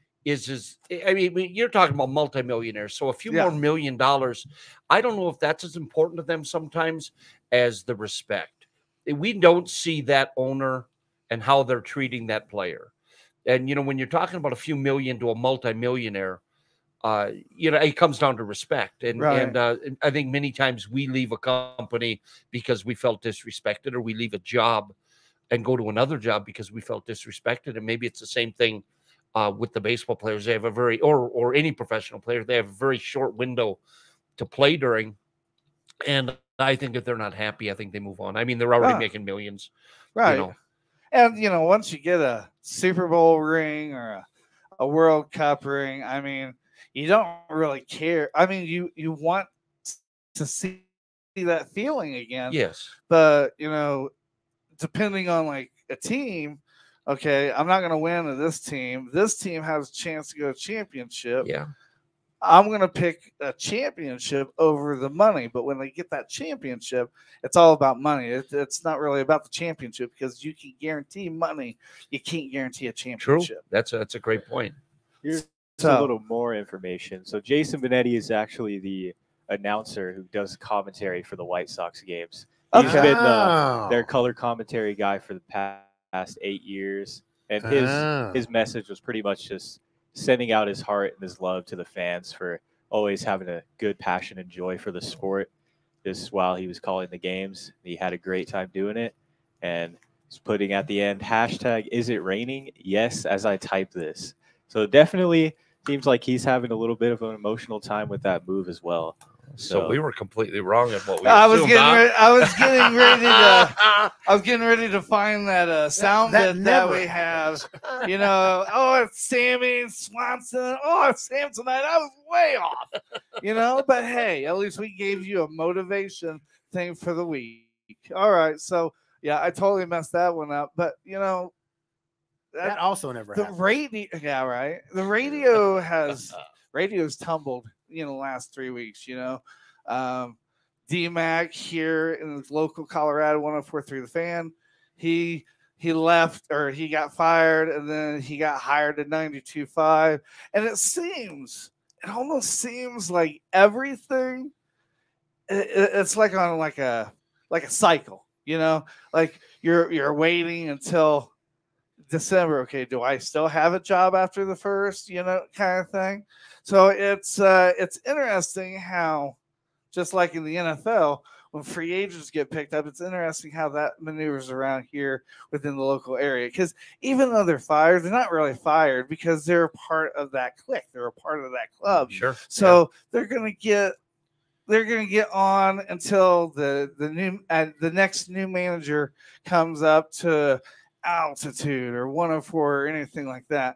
Speaker 19: is I mean, you're talking about multimillionaires, so a few more $1 million. I don't know if that's as important to them sometimes as the respect. We don't see that owner and how they're treating that player. And you know, when you're talking about a few million to a multimillionaire, you know, it comes down to respect. And I think many times we leave a company because we felt disrespected, or we leave a job and go to another job because we felt disrespected. And maybe it's the same thing with the baseball players. They have a very, or any professional player, they have a very short window to play during. And I think if they're not happy, I think they move on. I mean, they're already making millions.
Speaker 11: Right.
Speaker 19: You know.
Speaker 11: And, you know, once you get a Super Bowl ring or a World Cup ring, I mean, you don't really care. I mean, you want to see that feeling again.
Speaker 19: Yes.
Speaker 11: But, you know, depending on like a team, okay, I'm not going to win to this team. This team has a chance to go to championship.
Speaker 19: Yeah.
Speaker 11: I'm going to pick a championship over the money. But when they get that championship, it's all about money. It's not really about the championship, because you can guarantee money. You can't guarantee a championship.
Speaker 19: True. That's a great point.
Speaker 17: Here's a little more information. So Jason Benetti is actually the announcer who does commentary for the White Sox games. He's been their color commentary guy for the last 8 years. And
Speaker 10: Ah.
Speaker 17: his message was pretty much just sending out his heart and his love to the fans for always having a good passion and joy for the sport. Just while he was calling the games, he had a great time doing it. And he's putting at the end, hashtag, is it raining? Yes, as I type this. So definitely seems like he's having a little bit of an emotional time with that move as well.
Speaker 19: So we were completely wrong in what we
Speaker 11: I was
Speaker 19: assumed,
Speaker 11: getting
Speaker 19: huh?
Speaker 11: ready, I was getting ready to I was getting ready to find that sound
Speaker 10: that
Speaker 11: bit that
Speaker 10: never
Speaker 11: we have. You know, oh, it's Sammy Swanson. Oh, it's Samsonite. I was way off. You know, but hey, at least we gave you a motivation thing for the week. All right, so yeah, I totally messed that one up. But you know,
Speaker 10: That also never
Speaker 11: the
Speaker 10: happened.
Speaker 11: radio. Yeah, right. The radio radio's tumbled in the last 3 weeks. You know, D-Mac here in the local Colorado 104.3 The Fan. He left, or he got fired, and then he got hired at 92.5. And it almost seems like everything. It's like on like a cycle. You know, like you're waiting until December. Okay, do I still have a job after the first? You know, kind of thing. So it's interesting how, just like in the NFL, when free agents get picked up, it's interesting how that maneuvers around here within the local area. Because even though they're fired, they're not really fired because they're a part of that clique. They're a part of that club.
Speaker 19: Sure.
Speaker 11: So they're gonna get on until the next new manager comes up to Altitude or 104 or anything like that.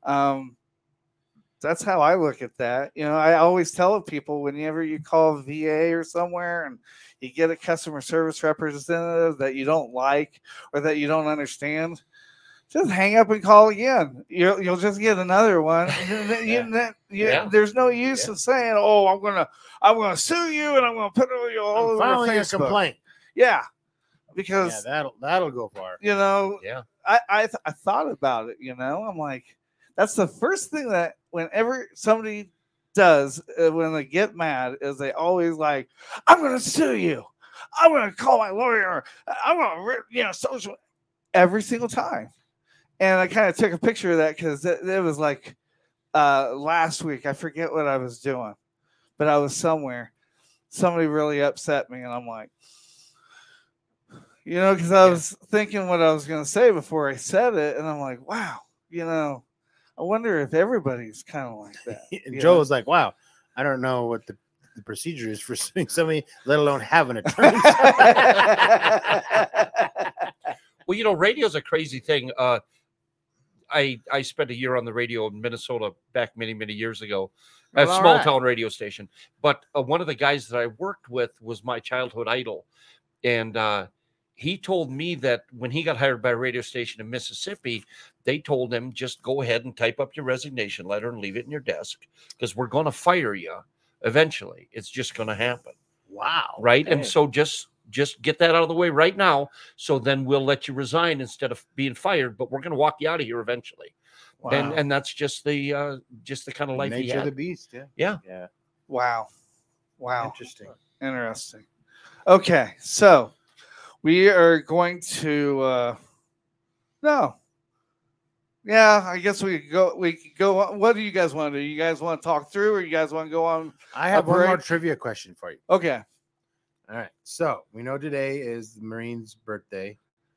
Speaker 11: That's how I look at that. You know, I always tell people, whenever you call VA or somewhere and you get a customer service representative that you don't like or that you don't understand, just hang up and call again. You'll just get another one. There's no use of saying, "Oh, I'm gonna sue you and I'm gonna put it all over
Speaker 10: Filing a
Speaker 11: Facebook."
Speaker 10: complaint.
Speaker 11: Yeah, because
Speaker 10: that'll go far.
Speaker 11: you know,
Speaker 19: Yeah.
Speaker 11: I thought about it. You know, I'm like, that's the first thing that whenever somebody does when they get mad is they always like, I'm gonna sue you. I'm gonna call my lawyer. I'm gonna social every single time. And I kind of took a picture of that because it was like last week. I forget what I was doing, but I was somewhere. Somebody really upset me, and I'm like, you know, because I was thinking what I was going to say before I said it, and I'm like, wow, you know, I wonder if everybody's kind of like that.
Speaker 10: And Joe was like, wow, I don't know what the procedure is for suing somebody, let alone have an attorney.
Speaker 19: Well, you know, radio's a crazy thing. I spent a year on the radio in Minnesota back many, many years ago, a
Speaker 10: Well,
Speaker 19: small
Speaker 10: right.
Speaker 19: town radio station. But one of the guys that I worked with was my childhood idol. And he told me that when he got hired by a radio station in Mississippi, they told him, just go ahead and type up your resignation letter and leave it in your desk because we're going to fire you eventually. It's just going to happen.
Speaker 10: Wow.
Speaker 19: Right.
Speaker 10: Dang.
Speaker 19: And so just get that out of the way right now. So then we'll let you resign instead of being fired, but we're going to walk you out of here eventually.
Speaker 10: Wow.
Speaker 19: And that's just the kind of life he
Speaker 10: Nature of
Speaker 19: had.
Speaker 10: the beast. Yeah.
Speaker 19: Yeah.
Speaker 17: Yeah.
Speaker 11: Wow.
Speaker 10: Interesting.
Speaker 11: Okay, so we are going to no. Yeah, I guess we could go on. What do you guys want to do? You guys want to talk through, or you guys want to go on?
Speaker 10: I have
Speaker 11: a
Speaker 10: one more
Speaker 11: break?
Speaker 10: trivia question for you.
Speaker 11: Okay.
Speaker 10: All right. So we know today is the Marine's birthday.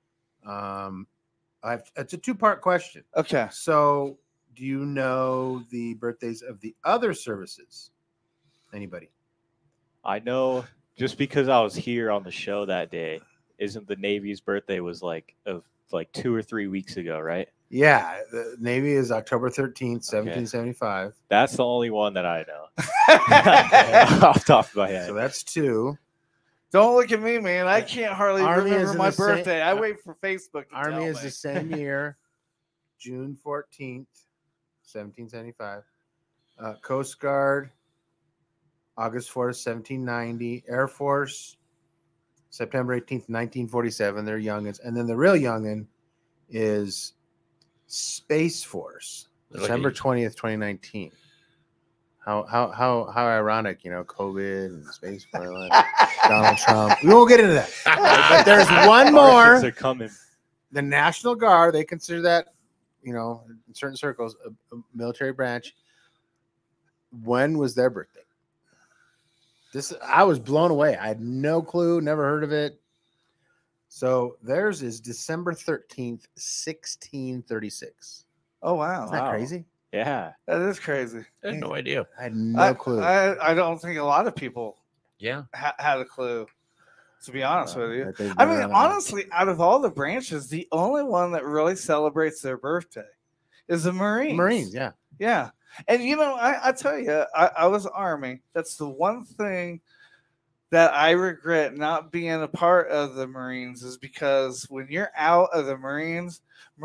Speaker 10: It's a two-part question.
Speaker 11: Okay.
Speaker 10: So do you know the birthdays of the other services? Anybody?
Speaker 17: I know just because I was here on the show that day, isn't the Navy's birthday was like 2 or 3 weeks ago, right?
Speaker 10: Yeah, the Navy is October 13th, 1775.
Speaker 17: That's the only one that I know. Off the top of my head.
Speaker 10: So that's two.
Speaker 11: Don't look at me, man. I can't hardly
Speaker 10: Army is
Speaker 11: remember
Speaker 10: in
Speaker 11: my
Speaker 10: the same-
Speaker 11: birthday. I wait for Facebook to
Speaker 10: Army
Speaker 11: tell
Speaker 10: is
Speaker 11: me.
Speaker 10: the same year, June 14th, 1775. Coast Guard, August 4th, 1790. Air Force, September 18th, 1947. They're youngins. And then the real youngin is Space Force, December 20th, 2019. How ironic, you know, COVID and Space Force, Donald Trump. We won't get into that. But there's one more.
Speaker 17: Are coming.
Speaker 10: the National Guard, they consider that, in certain circles, a military branch. When was their birthday? I was blown away. I had no clue, never heard of it. So theirs is December 13th, 1636.
Speaker 11: Oh, wow.
Speaker 10: Isn't that crazy?
Speaker 17: Yeah.
Speaker 11: That is crazy.
Speaker 19: I had no idea.
Speaker 10: I had no clue.
Speaker 11: I don't think a lot of people had a clue, to be honest with you. I mean, honestly, out of all the branches, the only one that really celebrates their birthday is the Marines.
Speaker 10: Marines, yeah.
Speaker 11: Yeah. And, I tell you, I was Army. That's the one thing that I regret not being a part of the Marines is because when you're out of the Marines,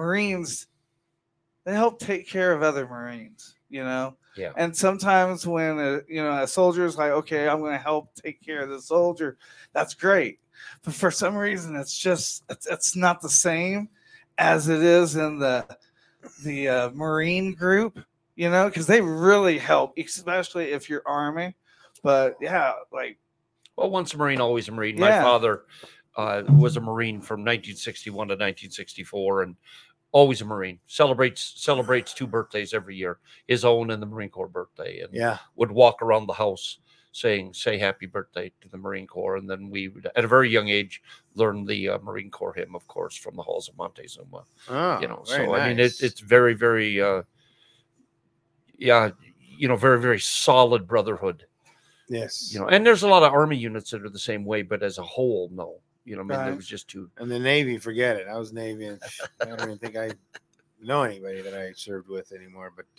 Speaker 11: they help take care of other Marines, Yeah. And sometimes when, a soldier is like, okay, I'm going to help take care of the soldier, that's great. But for some reason, it's not the same as it is in the Marine group. Because they really help, especially if you're Army. But yeah,
Speaker 19: well, once a Marine, always a Marine. My father was a Marine from 1961 to 1964, and always a Marine. Celebrates 2 birthdays every year, his own and the Marine Corps birthday, and would walk around the house say happy birthday to the Marine Corps. And then we would, at a very young age, learn the Marine Corps hymn, of course, from the halls of Montezuma.
Speaker 10: Oh,
Speaker 19: so
Speaker 10: nice.
Speaker 19: I mean, it's very, very. Very, very solid brotherhood.
Speaker 10: Yes.
Speaker 19: And there's a lot of Army units that are the same way, but as a whole, no. There was just too.
Speaker 10: And the Navy, forget it. I was Navy, and I don't even think I know anybody that I served with anymore. But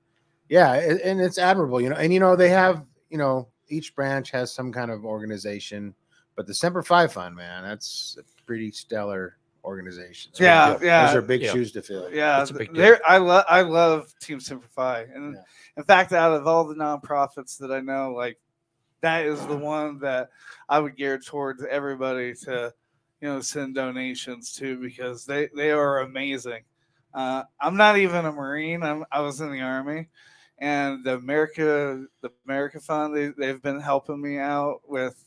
Speaker 10: and it's admirable, And they have, each branch has some kind of organization, but the Semper Fi Fund, man, that's a pretty stellar organization. So those are big shoes to fill.
Speaker 11: Yeah,
Speaker 19: it's a big deal.
Speaker 11: I love Team Semper Fi, and in fact, out of all the nonprofits that I know, that is the one that I would gear towards everybody to, send donations to, because they are amazing. I'm not even a Marine. I was in the Army, and the America Fund, they've been helping me out with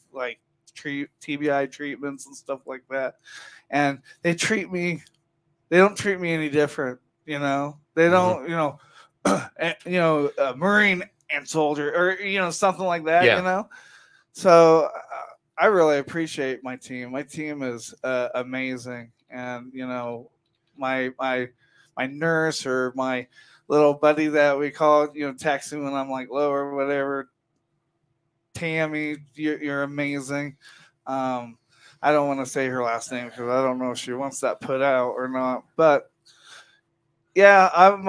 Speaker 11: TBI treatments and stuff like that. And they don't treat me any different, They don't, Marine and soldier, or something like that, So I really appreciate my team. My team is amazing, and my nurse, or my little buddy that we call, text me when I'm low or whatever. Tammy, you're amazing. I don't want to say her last name because I don't know if she wants that put out or not. But yeah, I'm.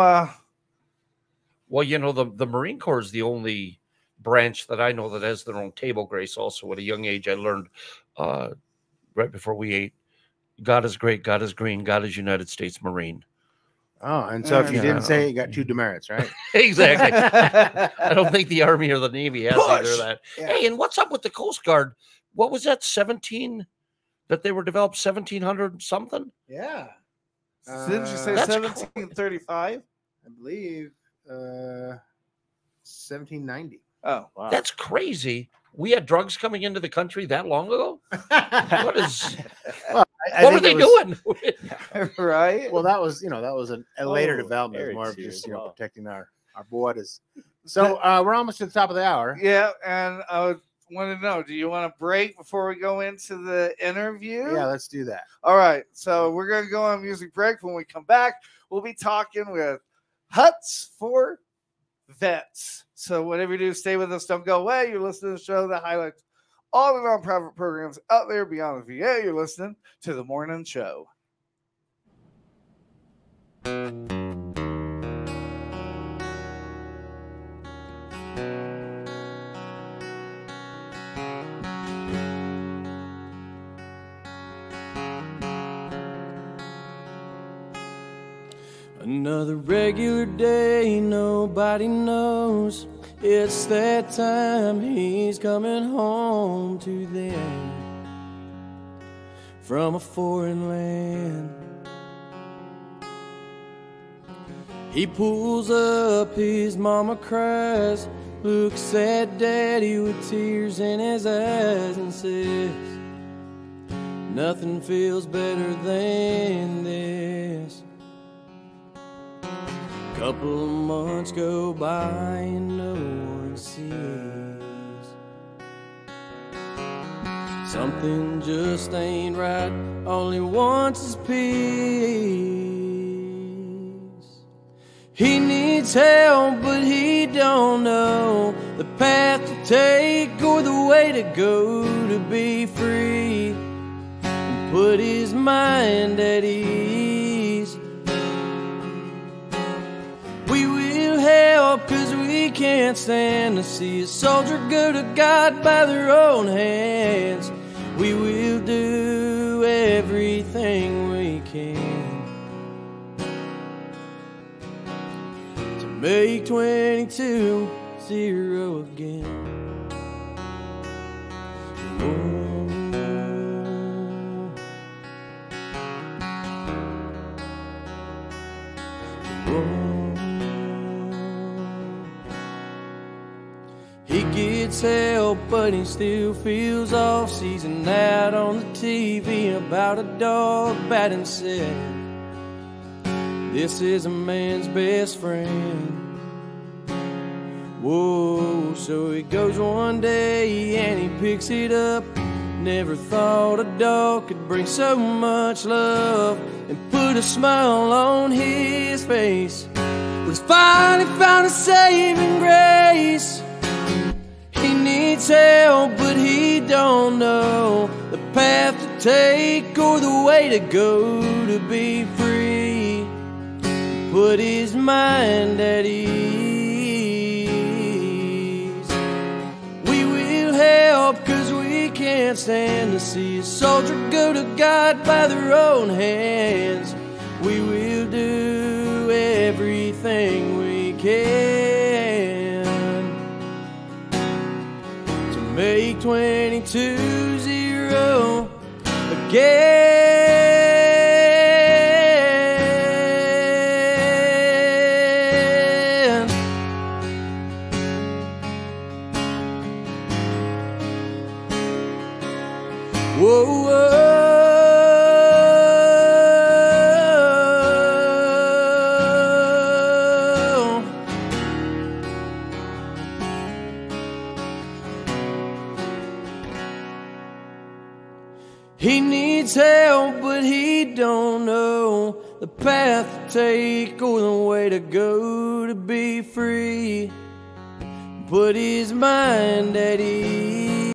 Speaker 19: Well, the Marine Corps is the only branch that I know that has their own table grace. Also, at a young age, I learned right before we ate, God is great, God is green, God is United States Marine.
Speaker 10: Oh, and so if you didn't say it, you got 2 demerits, right?
Speaker 19: Exactly. I don't think the Army or the Navy has either of that. Yeah. Hey, and what's up with the Coast Guard? What was that, 17? That they were developed 1700 something?
Speaker 10: Yeah.
Speaker 11: Didn't you say 1735?
Speaker 10: I believe 1790.
Speaker 11: Oh, wow.
Speaker 19: That's crazy. We had drugs coming into the country that long ago? What is...
Speaker 10: Well,
Speaker 19: what were they doing?
Speaker 11: Right?
Speaker 10: Well, that was a later development, more of just protecting our borders. So we're almost to the top of the hour.
Speaker 11: Yeah, and I want to know, do you want a break before we go into the interview?
Speaker 10: Yeah, let's do that.
Speaker 11: All right, so we're going to go on a music break. When we come back, we'll be talking with Huts for Vets. So whatever you do, stay with us. Don't go away. You're listening to the show that highlights all the nonprofit programs out there beyond the VA. You're listening to The Morning Show.
Speaker 20: Another regular day, nobody knows. It's that time he's coming home to them from a foreign land. He pulls up, his mama cries, looks at daddy with tears in his eyes and says, nothing feels better than this. Couple of months go by and no one sees. Something just ain't right, all he wants is peace. He needs help, but he don't know the path to take or the way to go to be free and put his mind at ease. We will help, 'cause we can't stand to see a soldier go to God by their own hands. We will do everything we can to make 22-0 again. He gets help, but he still feels off. Sees an ad on the TV about a dog batting said, "This is a man's best friend." Whoa, so he goes one day and he picks it up. Never thought a dog could bring so much love and put a smile on his face. Was finally found a saving grace. He needs help, but he don't know the path to take or the way to go to be free. Put his mind at ease. We will help, 'cause we can't stand to see a soldier go to God by their own hands. We will do everything we can to make 22-0 again. Whoa, whoa. He needs help, but he don't know the path to take or the way to go to be free. Put his mind at ease.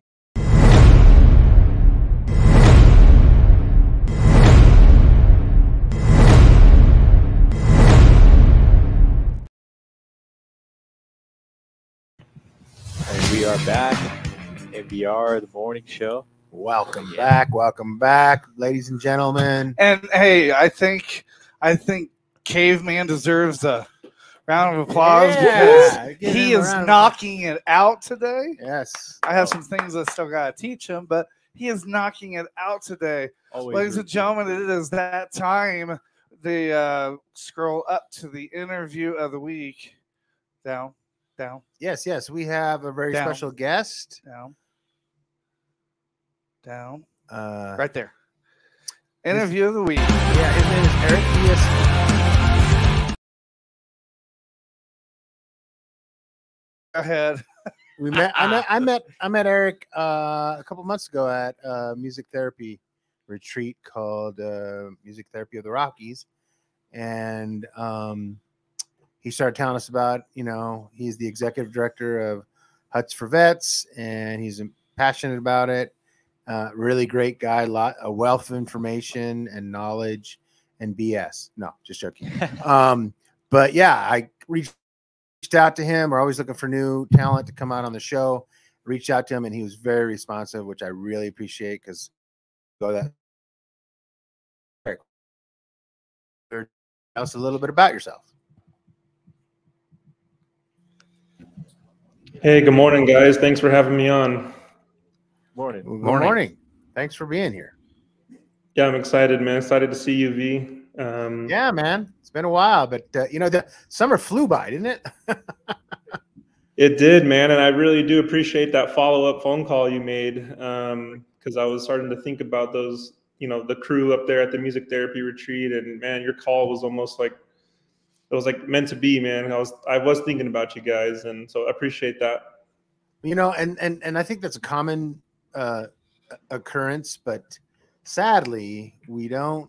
Speaker 17: And we are back. MBR, the morning show.
Speaker 10: Welcome back, ladies and gentlemen.
Speaker 11: And hey, I think Caveman deserves a round of applause because he is knocking it out today.
Speaker 10: Yes.
Speaker 11: I have some things I still gotta teach him, but he is knocking it out today.
Speaker 17: Always
Speaker 11: Ladies and gentlemen, it is that time. They scroll up to the interview of the week. Down.
Speaker 10: Yes. We have a very
Speaker 11: Down.
Speaker 10: special guest.
Speaker 11: Down.
Speaker 10: Right
Speaker 11: Right there. Interview of the week.
Speaker 10: Yeah, his name is Eric Diaz.
Speaker 11: Go ahead.
Speaker 10: We met. I met Eric a couple months ago at a music therapy retreat called Music Therapy of the Rockies, and he started telling us about, he's the executive director of Huts for Vets, and he's passionate about it. Really great guy, a wealth of information and knowledge and BS. No, just joking. But yeah, I reached out to him. We're always looking for new talent to come out on the show. Reached out to him, and he was very responsive, which I really appreciate, because tell us a little bit about yourself.
Speaker 21: Hey, good morning, guys. Thanks for having me on.
Speaker 17: Morning.
Speaker 10: Good morning. Thanks for being here.
Speaker 21: Yeah, I'm excited, man. Excited to see you, V.
Speaker 10: Yeah, man. It's been a while, but the summer flew by, didn't it?
Speaker 21: It did, man. And I really do appreciate that follow-up phone call you made, because I was starting to think about those, the crew up there at the music therapy retreat. And man, your call was almost like was like meant to be, man. I was thinking about you guys, and so I appreciate that.
Speaker 10: You know, and I think that's a common occurrence, but sadly, we don't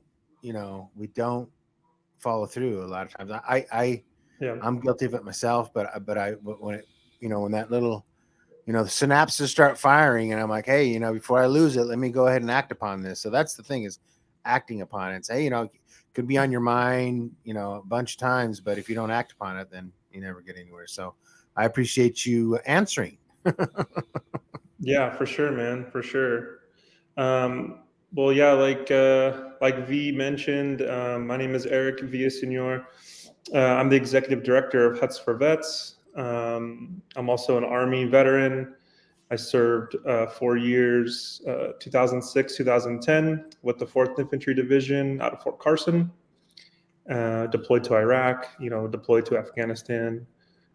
Speaker 10: follow through a lot of times. I'm guilty of it myself, but when it, when that little, the synapses start firing, and I'm like, hey, before I lose it, let me go ahead and act upon this. So that's the thing, is acting upon it. Say, it could be on your mind, a bunch of times, but if you don't act upon it, then you never get anywhere. So I appreciate you answering.
Speaker 21: Yeah, for sure, man, for sure. Well, yeah, like V mentioned, my name is Eric Villaseñor. I'm the executive director of Huts for Vets. I'm also an Army veteran. I served 4 years, 2006, 2010, with the 4th Infantry Division out of Fort Carson, deployed to Iraq, deployed to Afghanistan.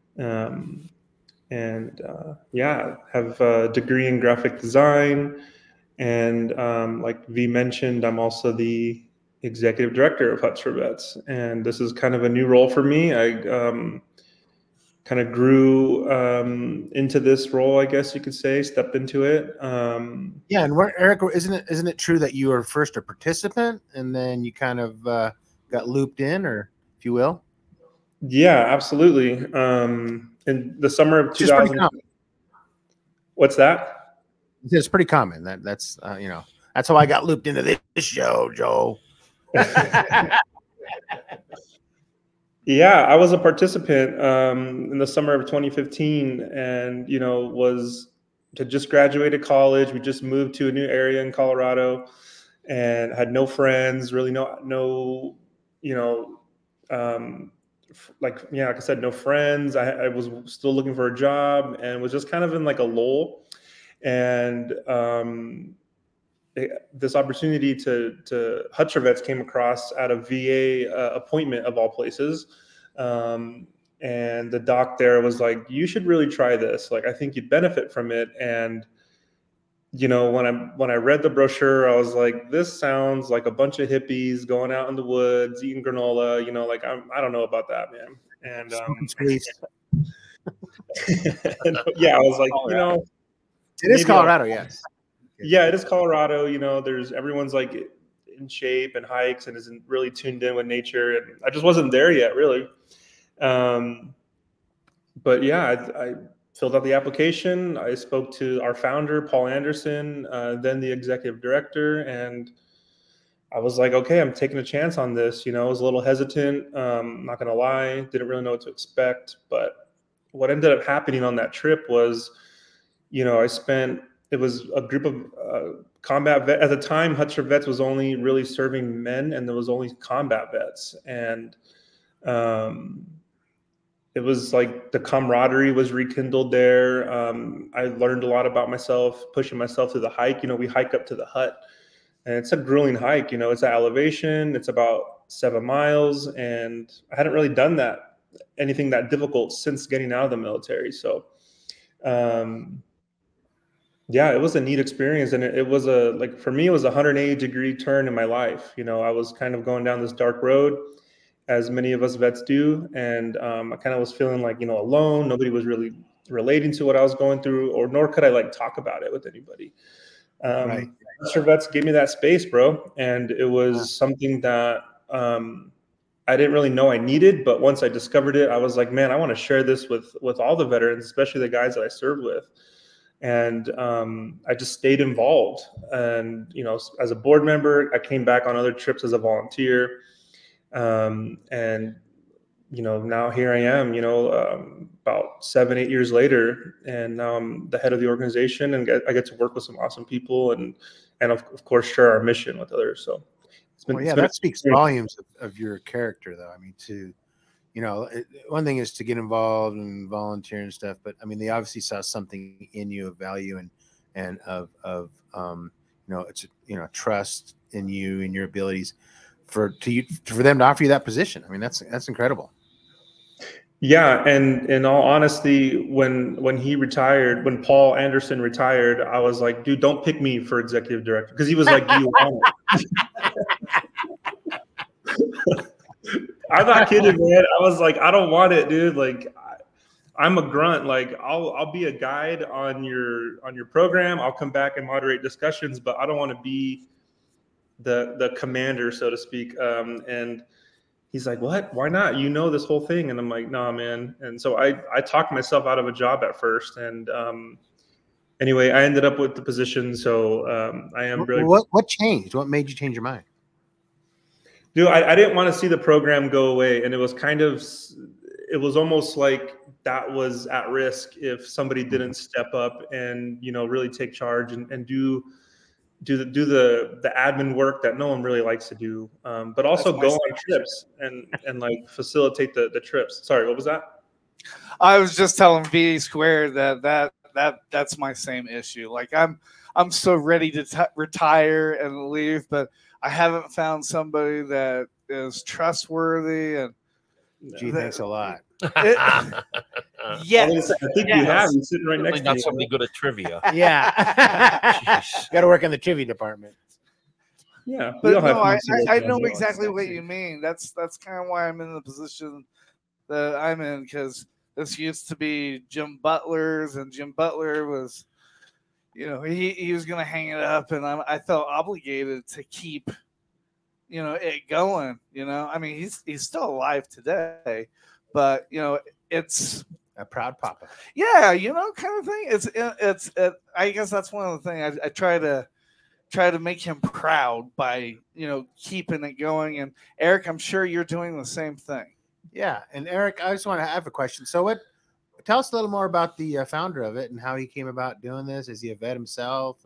Speaker 21: Have a degree in graphic design. And like V mentioned, I'm also the executive director of Huts for Vets. And this is kind of a new role for me. I kind of grew into this role, I guess you could say, stepped into it.
Speaker 10: Yeah, and Eric, isn't it true that you were first a participant and then you kind of got looped in, or if you will?
Speaker 21: Yeah, absolutely. In the summer of 2000. What's that?
Speaker 10: It's pretty common. That's that's how I got looped into this show, Joe.
Speaker 21: Yeah, I was a participant in the summer of 2015, and had just graduated college. We just moved to a new area in Colorado, and had no friends, really like I said, no friends. I was still looking for a job and was just kind of in like a lull. And this opportunity to Huts for Vets came across at a VA appointment of all places. And the doc there was like, you should really try this. Like, I think you'd benefit from it. And, when I read the brochure, I was like, this sounds like a bunch of hippies going out in the woods, eating granola, I don't know about that, man. And, yeah, I was like,
Speaker 10: it is Colorado, yes.
Speaker 21: Yeah, it is Colorado. Everyone's like in shape and hikes and isn't really tuned in with nature. And I just wasn't there yet, really. But yeah, I filled out the application. I spoke to our founder, Paul Anderson, then the executive director, and I was like, okay, I'm taking a chance on this. I was a little hesitant, not gonna lie, didn't really know what to expect. But what ended up happening on that trip was, it was a group of combat vets. At the time, Huts for Vets was only really serving men, and there was only combat vets. And it was like the camaraderie was rekindled there. I learned a lot about myself, pushing myself through the hike. We hike up to the hut, and it's a grueling hike. It's at elevation. It's about 7 miles, and I hadn't really done anything that difficult since getting out of the military. So, yeah, it was a neat experience, and it was for me, it was a 180-degree turn in my life. I was kind of going down this dark road, as many of us vets do, and I kind of was feeling like, alone. Nobody was really relating to what I was going through, nor could I talk about it with anybody. Right. Huts for Vets gave me that space, bro, and it was something that I didn't really know I needed, but once I discovered it, I was like, man, I want to share this with all the veterans, especially the guys that I served with. And I just stayed involved. And, as a board member, I came back on other trips as a volunteer. And, now here I am, about 7-8 years later, and now I'm the head of the organization, and I get to work with some awesome people and of course, share our mission with others. So
Speaker 10: that speaks volumes of your character, though. I mean, one thing is to get involved and volunteer and stuff, but I mean, they obviously saw something in you of value and of trust in you and your abilities for them to offer you that position. I mean, that's incredible.
Speaker 21: Yeah, and in all honesty, when he retired, when Paul Anderson retired, I was like, dude, don't pick me for executive director, because he was like, do you want it? I'm not kidding, man. I was like, I don't want it, dude. Like, I'm a grunt. Like, I'll be a guide on your program. I'll come back and moderate discussions, but I don't want to be the commander, so to speak. And he's like, what? Why not? You know this whole thing. And I'm like, nah, man. And so I talked myself out of a job at first. And anyway, I ended up with the position. So I am really.
Speaker 10: What changed? What made you change your mind?
Speaker 21: Dude, I didn't want to see the program go away. And it was it was almost like that was at risk if somebody didn't step up and, really take charge and do the admin work that no one really likes to do, but also go on trips and like facilitate the trips. Sorry, what was that?
Speaker 11: I was just telling V Squared that's my same issue. Like I'm so ready to retire and leave, but I haven't found somebody that is trustworthy. And
Speaker 10: gee, thanks a lot.
Speaker 11: Yes,
Speaker 21: I think you have. You're sitting right next to me.
Speaker 19: Not somebody good at trivia.
Speaker 10: Yeah, got to work in the trivia department.
Speaker 21: Yeah,
Speaker 11: but no, I know exactly what you mean. That's kind of why I'm in the position that I'm in, because this used to be Jim Butler's, and Jim Butler was, he was going to hang it up, and I felt obligated to keep, it going. I mean, he's still alive today, but it's
Speaker 10: a proud papa.
Speaker 11: Yeah, kind of thing. I guess that's one of the things I try to make him proud by keeping it going. And Eric, I'm sure you're doing the same thing.
Speaker 10: Yeah, and Eric, I just want to have a question. So tell us a little more about the founder of it and how he came about doing this. Is he a vet himself?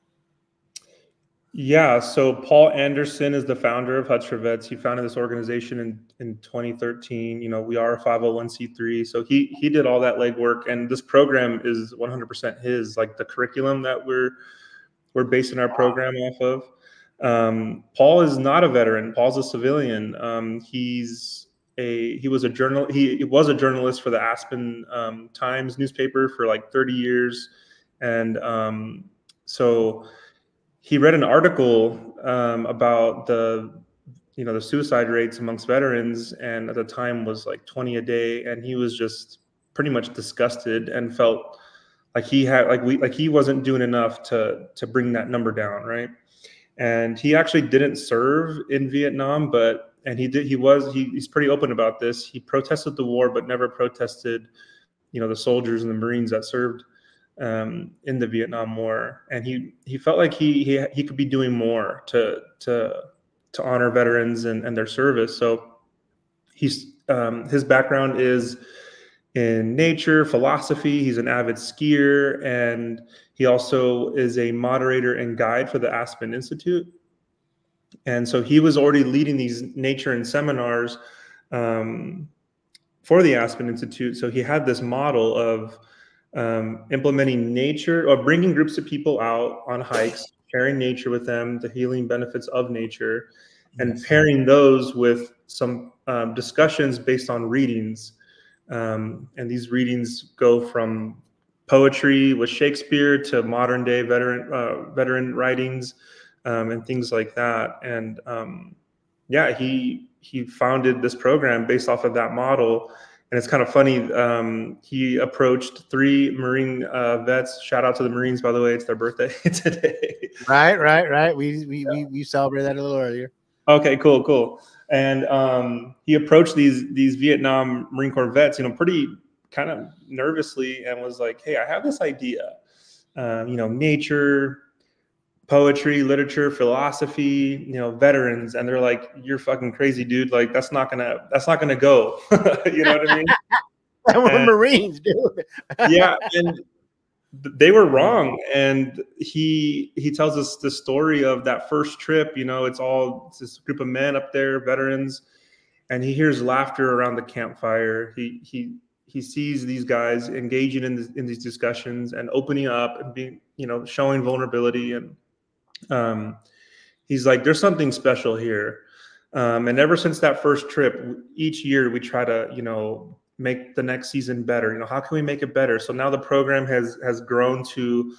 Speaker 21: Yeah, so Paul Anderson is the founder of Huts for Vets. He founded this organization in 2013. We are a 501c3, so he did all that legwork, and this program is 100% his. Like the curriculum that we're basing our program off of. Paul is not a veteran. Paul's a civilian. He was a journalist for the Aspen Times newspaper for like 30 years, and so. He read an article about the suicide rates amongst veterans, and at the time was like 20 a day, and he was just pretty much disgusted and felt like he wasn't doing enough to bring that number down, right? And he actually didn't serve in Vietnam, he's pretty open about this. He protested the war, but never protested, the soldiers and the Marines that served in the Vietnam War, and he felt like he could be doing more to honor veterans and their service. So his background is in nature, philosophy. He's an avid skier, and he also is a moderator and guide for the Aspen Institute. And so he was already leading these nature and seminars for the Aspen Institute. So he had this model of implementing nature, or bringing groups of people out on hikes, sharing nature with them, the healing benefits of nature, and pairing those with some discussions based on readings. And these readings go from poetry with Shakespeare to modern day veteran writings and things like that. And he founded this program based off of that model. And it's kind of funny. He approached 3 Marine vets. Shout out to the Marines, by the way. It's their birthday today.
Speaker 10: Right. We celebrated that a little earlier.
Speaker 21: Okay, cool. And he approached these Vietnam Marine Corps vets, pretty kind of nervously, and was like, "Hey, I have this idea. Nature, poetry, literature, philosophy, veterans." And they're like, "You're fucking crazy, dude. Like that's not gonna go." You know what I mean?
Speaker 10: We're Marines, dude.
Speaker 21: Yeah, and they were wrong. And he tells us the story of that first trip. It's this group of men up there, veterans, and he hears laughter around the campfire. He sees these guys engaging in these discussions and opening up and being, showing vulnerability. And he's like, there's something special here. And ever since that first trip, each year we try to, make the next season better. How can we make it better? So now the program has grown to,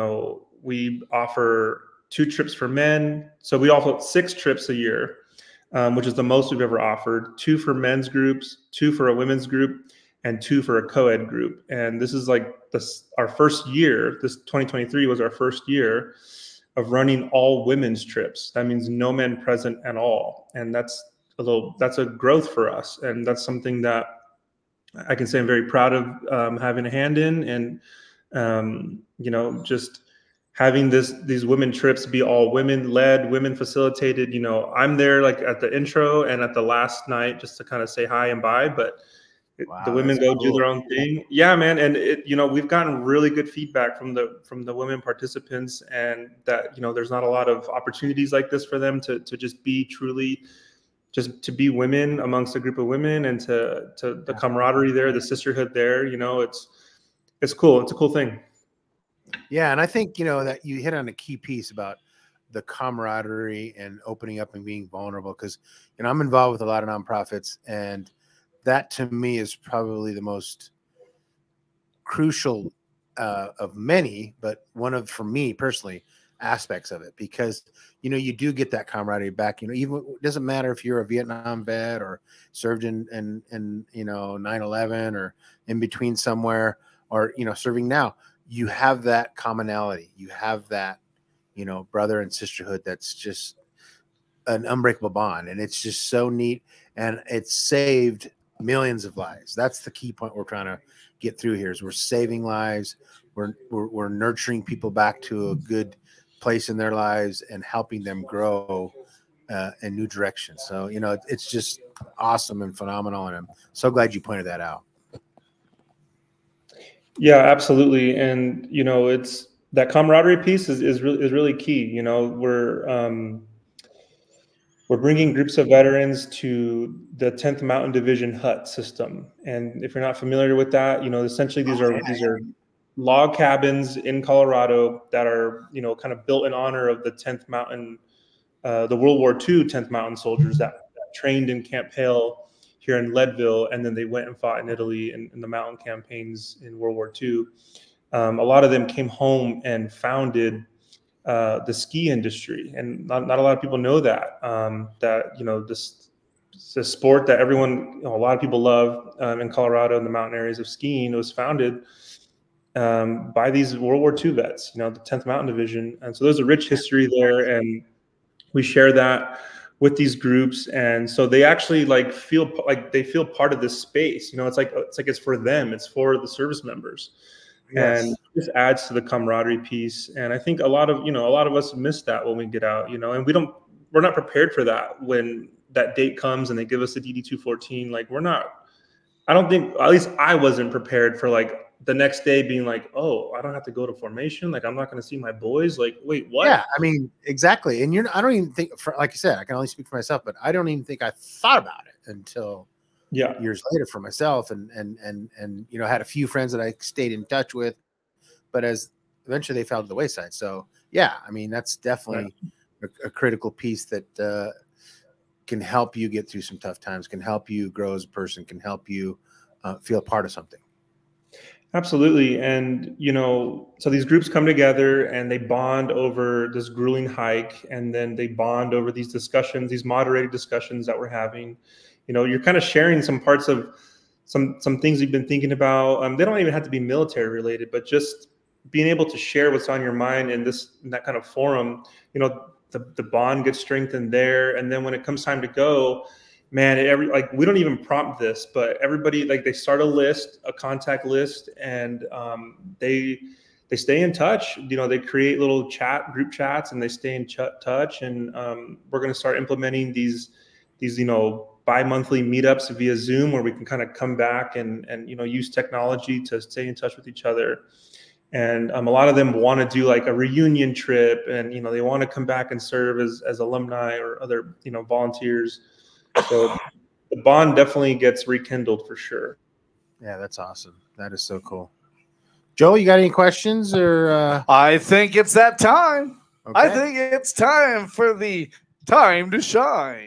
Speaker 21: we offer 2 trips for men. So we offer 6 trips a year. which is the most we've ever offered. 2 for men's groups, 2 for a women's group, and 2 for a co-ed group. And this is like our first year. This 2023 was our first year of running all women's trips. That means no men present at all. And that's a growth for us. And that's something that I can say I'm very proud of having a hand in. And, you know, just having these women trips be all women led, women facilitated. You know, I'm there like at the intro and at the last night just to kind of say hi and bye, but the women go do their own thing. Yeah, man. And you know, we've gotten really good feedback from the women participants, and that, you know, there's not a lot of opportunities like this for them to just be truly, just to be women amongst a group of women, and to the camaraderie there, the sisterhood there. You know, it's cool. It's a cool thing.
Speaker 10: Yeah. And I think, you know, that you hit on a key piece about the camaraderie and opening up and being vulnerable. Cause, you know, I'm involved with a lot of nonprofits, and that to me is probably the most crucial of many, but one of, for me personally, aspects of it, because, you know, you do get that camaraderie back. You know, even it doesn't matter if you're a Vietnam vet or served in you know, 9/11 or in between somewhere, or, you know, serving now, you have that commonality. You have that, you know, brother and sisterhood that's just an unbreakable bond. And it's just so neat. And it's saved millions of lives. That's the key point we're trying to get through here, is we're saving lives. We're nurturing people back to a good place in their lives and helping them grow in new directions. So, you know, it's just awesome and phenomenal. And I'm so glad you pointed that out.
Speaker 21: Yeah, absolutely. And, you know, it's that camaraderie piece is really key. You know, we're bringing groups of veterans to the 10th Mountain Division hut system. And if you're not familiar with that, you know, essentially these are log cabins in Colorado that are, you know, kind of built in honor of the 10th Mountain, the World War II 10th Mountain soldiers that trained in Camp Hale here in Leadville, and then they went and fought in Italy in the mountain campaigns in World War II. A lot of them came home and founded the ski industry, and not a lot of people know that that, you know, this sport that everyone, you know, a lot of people love in Colorado in the mountain areas of skiing, was founded by these World War II vets, you know, the 10th Mountain Division. And so there's a rich history there, and we share that with these groups. And so they actually feel part of this space. You know, it's for them, it's for the service members. Yes. And this adds to the camaraderie piece. And I think a lot of us miss that when we get out, you know, and we're not prepared for that when that date comes and they give us the DD-214. Like, I don't think, at least I wasn't prepared for like the next day being like, oh, I don't have to go to formation. Like, I'm not going to see my boys. Like, wait, what?
Speaker 10: Yeah, I mean, exactly. And I don't even think, like I said, I can only speak for myself, but I don't even think I thought about it until years later for myself, and you know, had a few friends that I stayed in touch with, but as eventually they fell to the wayside. So yeah, I mean, that's definitely a critical piece that can help you get through some tough times, can help you grow as a person, can help you feel part of something.
Speaker 21: Absolutely. And, you know, so these groups come together and they bond over this grueling hike, and then they bond over these discussions, these moderated discussions that we're having. You know, you're kind of sharing some parts of some things you've been thinking about. They don't even have to be military related, but just being able to share what's on your mind in that kind of forum, you know, the bond gets strengthened there. And then when it comes time to go, man, we don't even prompt this, but everybody, like, they start a contact list, and they stay in touch. You know, they create little group chats, and they stay in touch. And we're going to start implementing these, you know, bi-monthly meetups via Zoom, where we can kind of come back and you know, use technology to stay in touch with each other. And a lot of them want to do like a reunion trip, and, you know, they want to come back and serve as alumni or other, you know, volunteers. So the bond definitely gets rekindled for sure.
Speaker 10: Yeah, that's awesome. That is so cool. Joe, you got any questions? Or
Speaker 11: I think it's that time.
Speaker 10: Okay.
Speaker 11: I think it's time for the time to shine.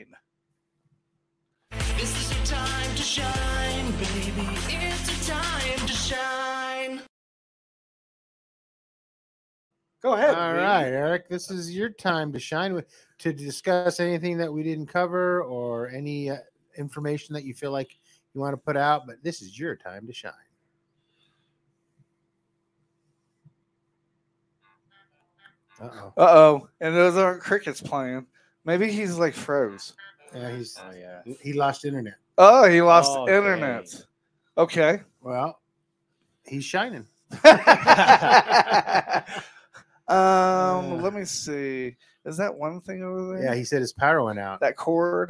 Speaker 9: This is your time to shine, baby. It's your time to shine.
Speaker 11: Go ahead.
Speaker 10: All right, Eric, this is your time to shine to discuss anything that we didn't cover or any information that you feel like you want to put out, but this is your time to shine.
Speaker 11: Uh-oh. And those aren't crickets playing. Maybe he's like froze.
Speaker 10: Yeah, he lost internet.
Speaker 11: Oh, he lost internet.
Speaker 17: Dang.
Speaker 11: Okay.
Speaker 10: Well, he's shining.
Speaker 11: Let me see. Is that one thing over there?
Speaker 10: Yeah, he said his power went out.
Speaker 11: That cord.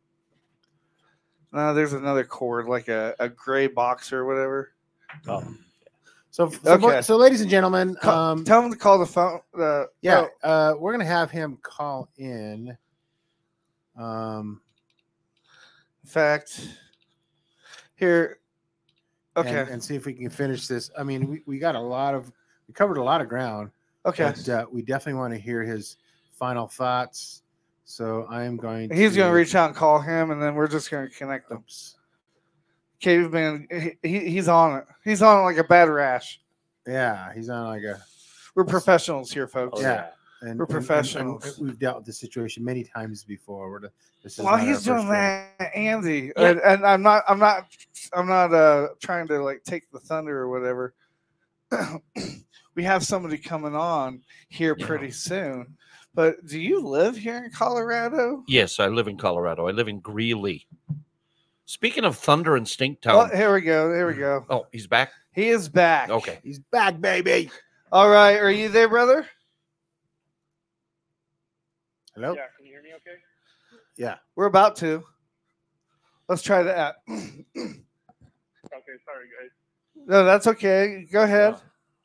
Speaker 11: No, there's another cord, like a gray box or whatever.
Speaker 17: Oh.
Speaker 10: So,
Speaker 11: Okay.
Speaker 10: so ladies and gentlemen,
Speaker 11: tell him to call the phone.
Speaker 10: We're gonna have him call in.
Speaker 11: In fact, here. Okay.
Speaker 10: And see if we can finish this. I mean, we got we covered a lot of ground.
Speaker 11: Okay.
Speaker 10: But, we definitely want to hear his final thoughts. So I'm going to.
Speaker 11: He's going to reach out and call him, and then we're just going to connect them. Caveman, he's on it. He's on it like a bad rash.
Speaker 10: Yeah, he's on like a.
Speaker 11: We're professionals here, folks.
Speaker 10: Yeah. And,
Speaker 11: we're professionals.
Speaker 10: And we've dealt with this situation many times before.
Speaker 11: Well, he's doing that, Andy,
Speaker 10: Yeah.
Speaker 11: and I'm not trying to like take the thunder or whatever. We have somebody coming on here pretty soon. But do you live here in Colorado?
Speaker 19: Yes, I live in Colorado. I live in Greeley. Speaking of thunder and Stinktown.
Speaker 11: Oh, here we go. Here we go.
Speaker 19: Oh, he's back?
Speaker 11: He is back.
Speaker 19: Okay.
Speaker 10: He's back, baby.
Speaker 11: All right. Are you there, brother?
Speaker 10: Hello?
Speaker 1: Yeah, can you hear me okay?
Speaker 10: Yeah.
Speaker 11: We're about to. Let's try that.
Speaker 1: Okay, sorry, guys.
Speaker 11: No, that's okay. Go ahead.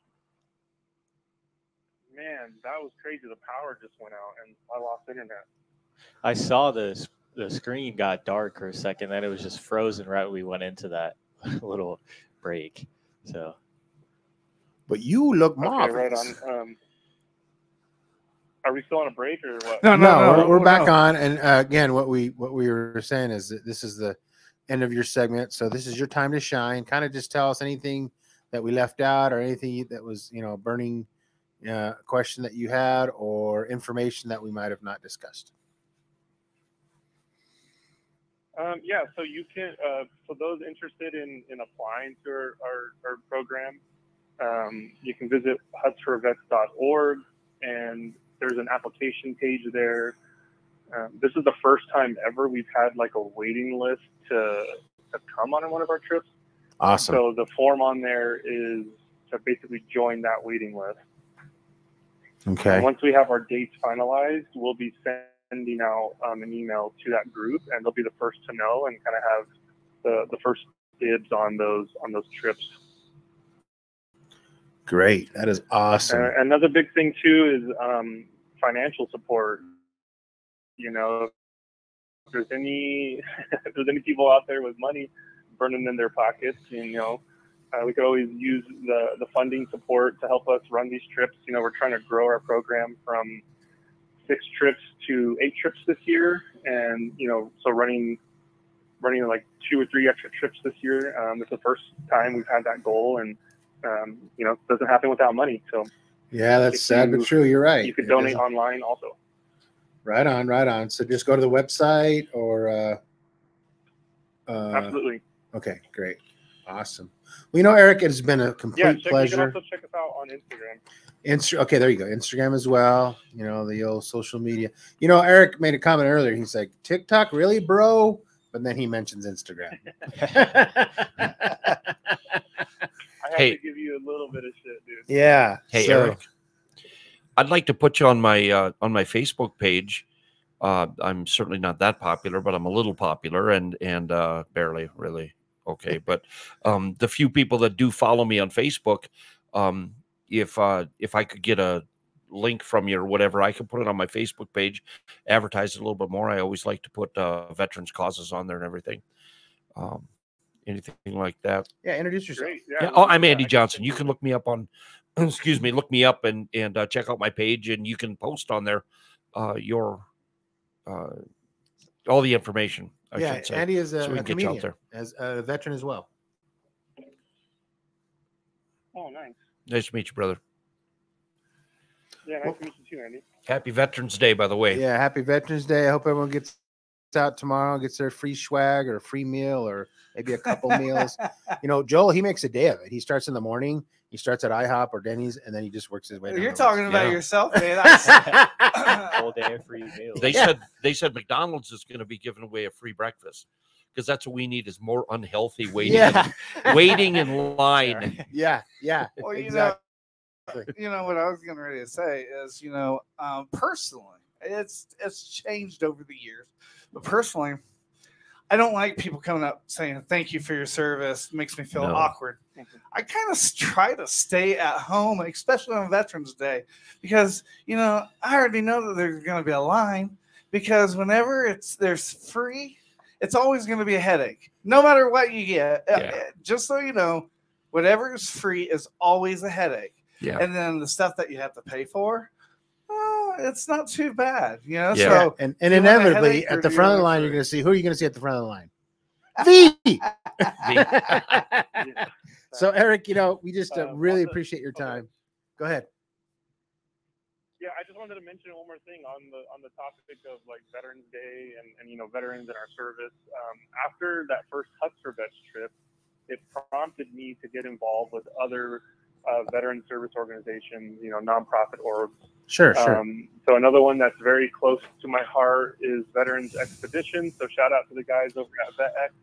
Speaker 1: Man, that was crazy. The power just went out and I lost internet.
Speaker 17: I saw the screen got dark for a second, then it was just frozen right when we went into that little break. So,
Speaker 10: but you look
Speaker 1: okay, right on. Are we still on a break or what?
Speaker 10: No, we're back on. And again, what we were saying is that this is the end of your segment, so this is your time to shine. Kind of just tell us anything that we left out or anything that was burning question that you had or information that we might have not discussed.
Speaker 1: Yeah, so you can, for those interested in applying to our program, you can visit hutsforvets.org, and there's an application page there. This is the first time ever we've had like a waiting list to come on one of our trips.
Speaker 10: Awesome.
Speaker 1: So the form on there is to basically join that waiting list.
Speaker 10: Okay.
Speaker 1: And once we have our dates finalized, we'll be sending out an email to that group, and they'll be the first to know and kind of have the first dibs on those trips.
Speaker 10: Great. That is awesome.
Speaker 1: Another big thing too is financial support. If there's any people out there with money burning in their pockets, we could always use the funding support to help us run these trips. We're trying to grow our program from 6 trips to 8 trips this year, and so running like 2 or 3 extra trips this year. It's the first time we've had that goal, and it doesn't happen without money. So
Speaker 10: yeah, that's sad but true. You're right.
Speaker 1: You could donate online also.
Speaker 10: Right on. So just go to the website or
Speaker 1: absolutely.
Speaker 10: Okay, great. Awesome. Well, Eric, it has been a complete pleasure.
Speaker 1: You can also check us out on Instagram.
Speaker 10: Okay, there you go. Instagram as well. The old social media. Eric made a comment earlier. He's like, TikTok, really, bro? But then he mentions Instagram.
Speaker 1: I have to give you a little bit of shit, dude.
Speaker 10: Yeah.
Speaker 19: Hey, Eric. I'd like to put you on my Facebook page. I'm certainly not that popular, but I'm a little popular and barely really okay. But the few people that do follow me on Facebook, if I could get a link from you or whatever, I could put it on my Facebook page, advertise it a little bit more. I always like to put veterans causes on there and everything. Anything like that.
Speaker 10: Yeah, introduce yourself.
Speaker 1: Great.
Speaker 19: Yeah. Oh, I'm Andy Johnson. You can look me up on, look me up and check out my page, and you can post on there your all the information. I should say.
Speaker 10: Andy is
Speaker 19: so we
Speaker 10: a
Speaker 19: can get you out
Speaker 10: comedian,
Speaker 19: there.
Speaker 10: as a veteran as well.
Speaker 1: Oh, nice.
Speaker 19: Nice to meet you, brother.
Speaker 1: Yeah, nice to meet you too, Andy.
Speaker 19: Happy Veterans Day, by the way.
Speaker 10: Yeah, happy Veterans Day. I hope everyone gets out tomorrow, gets their free swag or a free meal or maybe a couple meals. You know, Joel, he makes a day of it. He starts in the morning. He starts at IHOP or Denny's, and then he just works his way down.
Speaker 11: You're
Speaker 10: the
Speaker 11: talking
Speaker 10: list.
Speaker 11: about
Speaker 10: Yeah.
Speaker 11: yourself, man.
Speaker 17: Whole day of free meals.
Speaker 19: They said McDonald's is going to be giving away a free breakfast because that's what we need is more unhealthy waiting in line.
Speaker 10: Yeah.
Speaker 11: Well,
Speaker 10: exactly.
Speaker 11: You know what I was getting ready to say is, personally, it's changed over the years, but personally, I don't like people coming up saying thank you for your service. It makes me feel awkward. I kind of try to stay at home, especially on Veterans Day, because I already know that there's going to be a line. Because whenever there's free, it's always going to be a headache, no matter what you get. Just so you know, whatever is free is always a headache.
Speaker 19: Yeah.
Speaker 11: And then the stuff that you have to pay for, it's not too bad,
Speaker 10: Yeah.
Speaker 11: So
Speaker 10: and inevitably at the front of the line, you're going to see who are you going to see at the front of the line? V. So Eric, we just really appreciate your time. Go ahead.
Speaker 1: Yeah, I just wanted to mention one more thing on the topic of like Veterans Day and veterans in our service. After that first Huts for Vets trip, it prompted me to get involved with other veteran service organizations, nonprofit orgs.
Speaker 10: Sure.
Speaker 1: So another one that's very close to my heart is Veterans Expedition. So shout out to the guys over at VetX.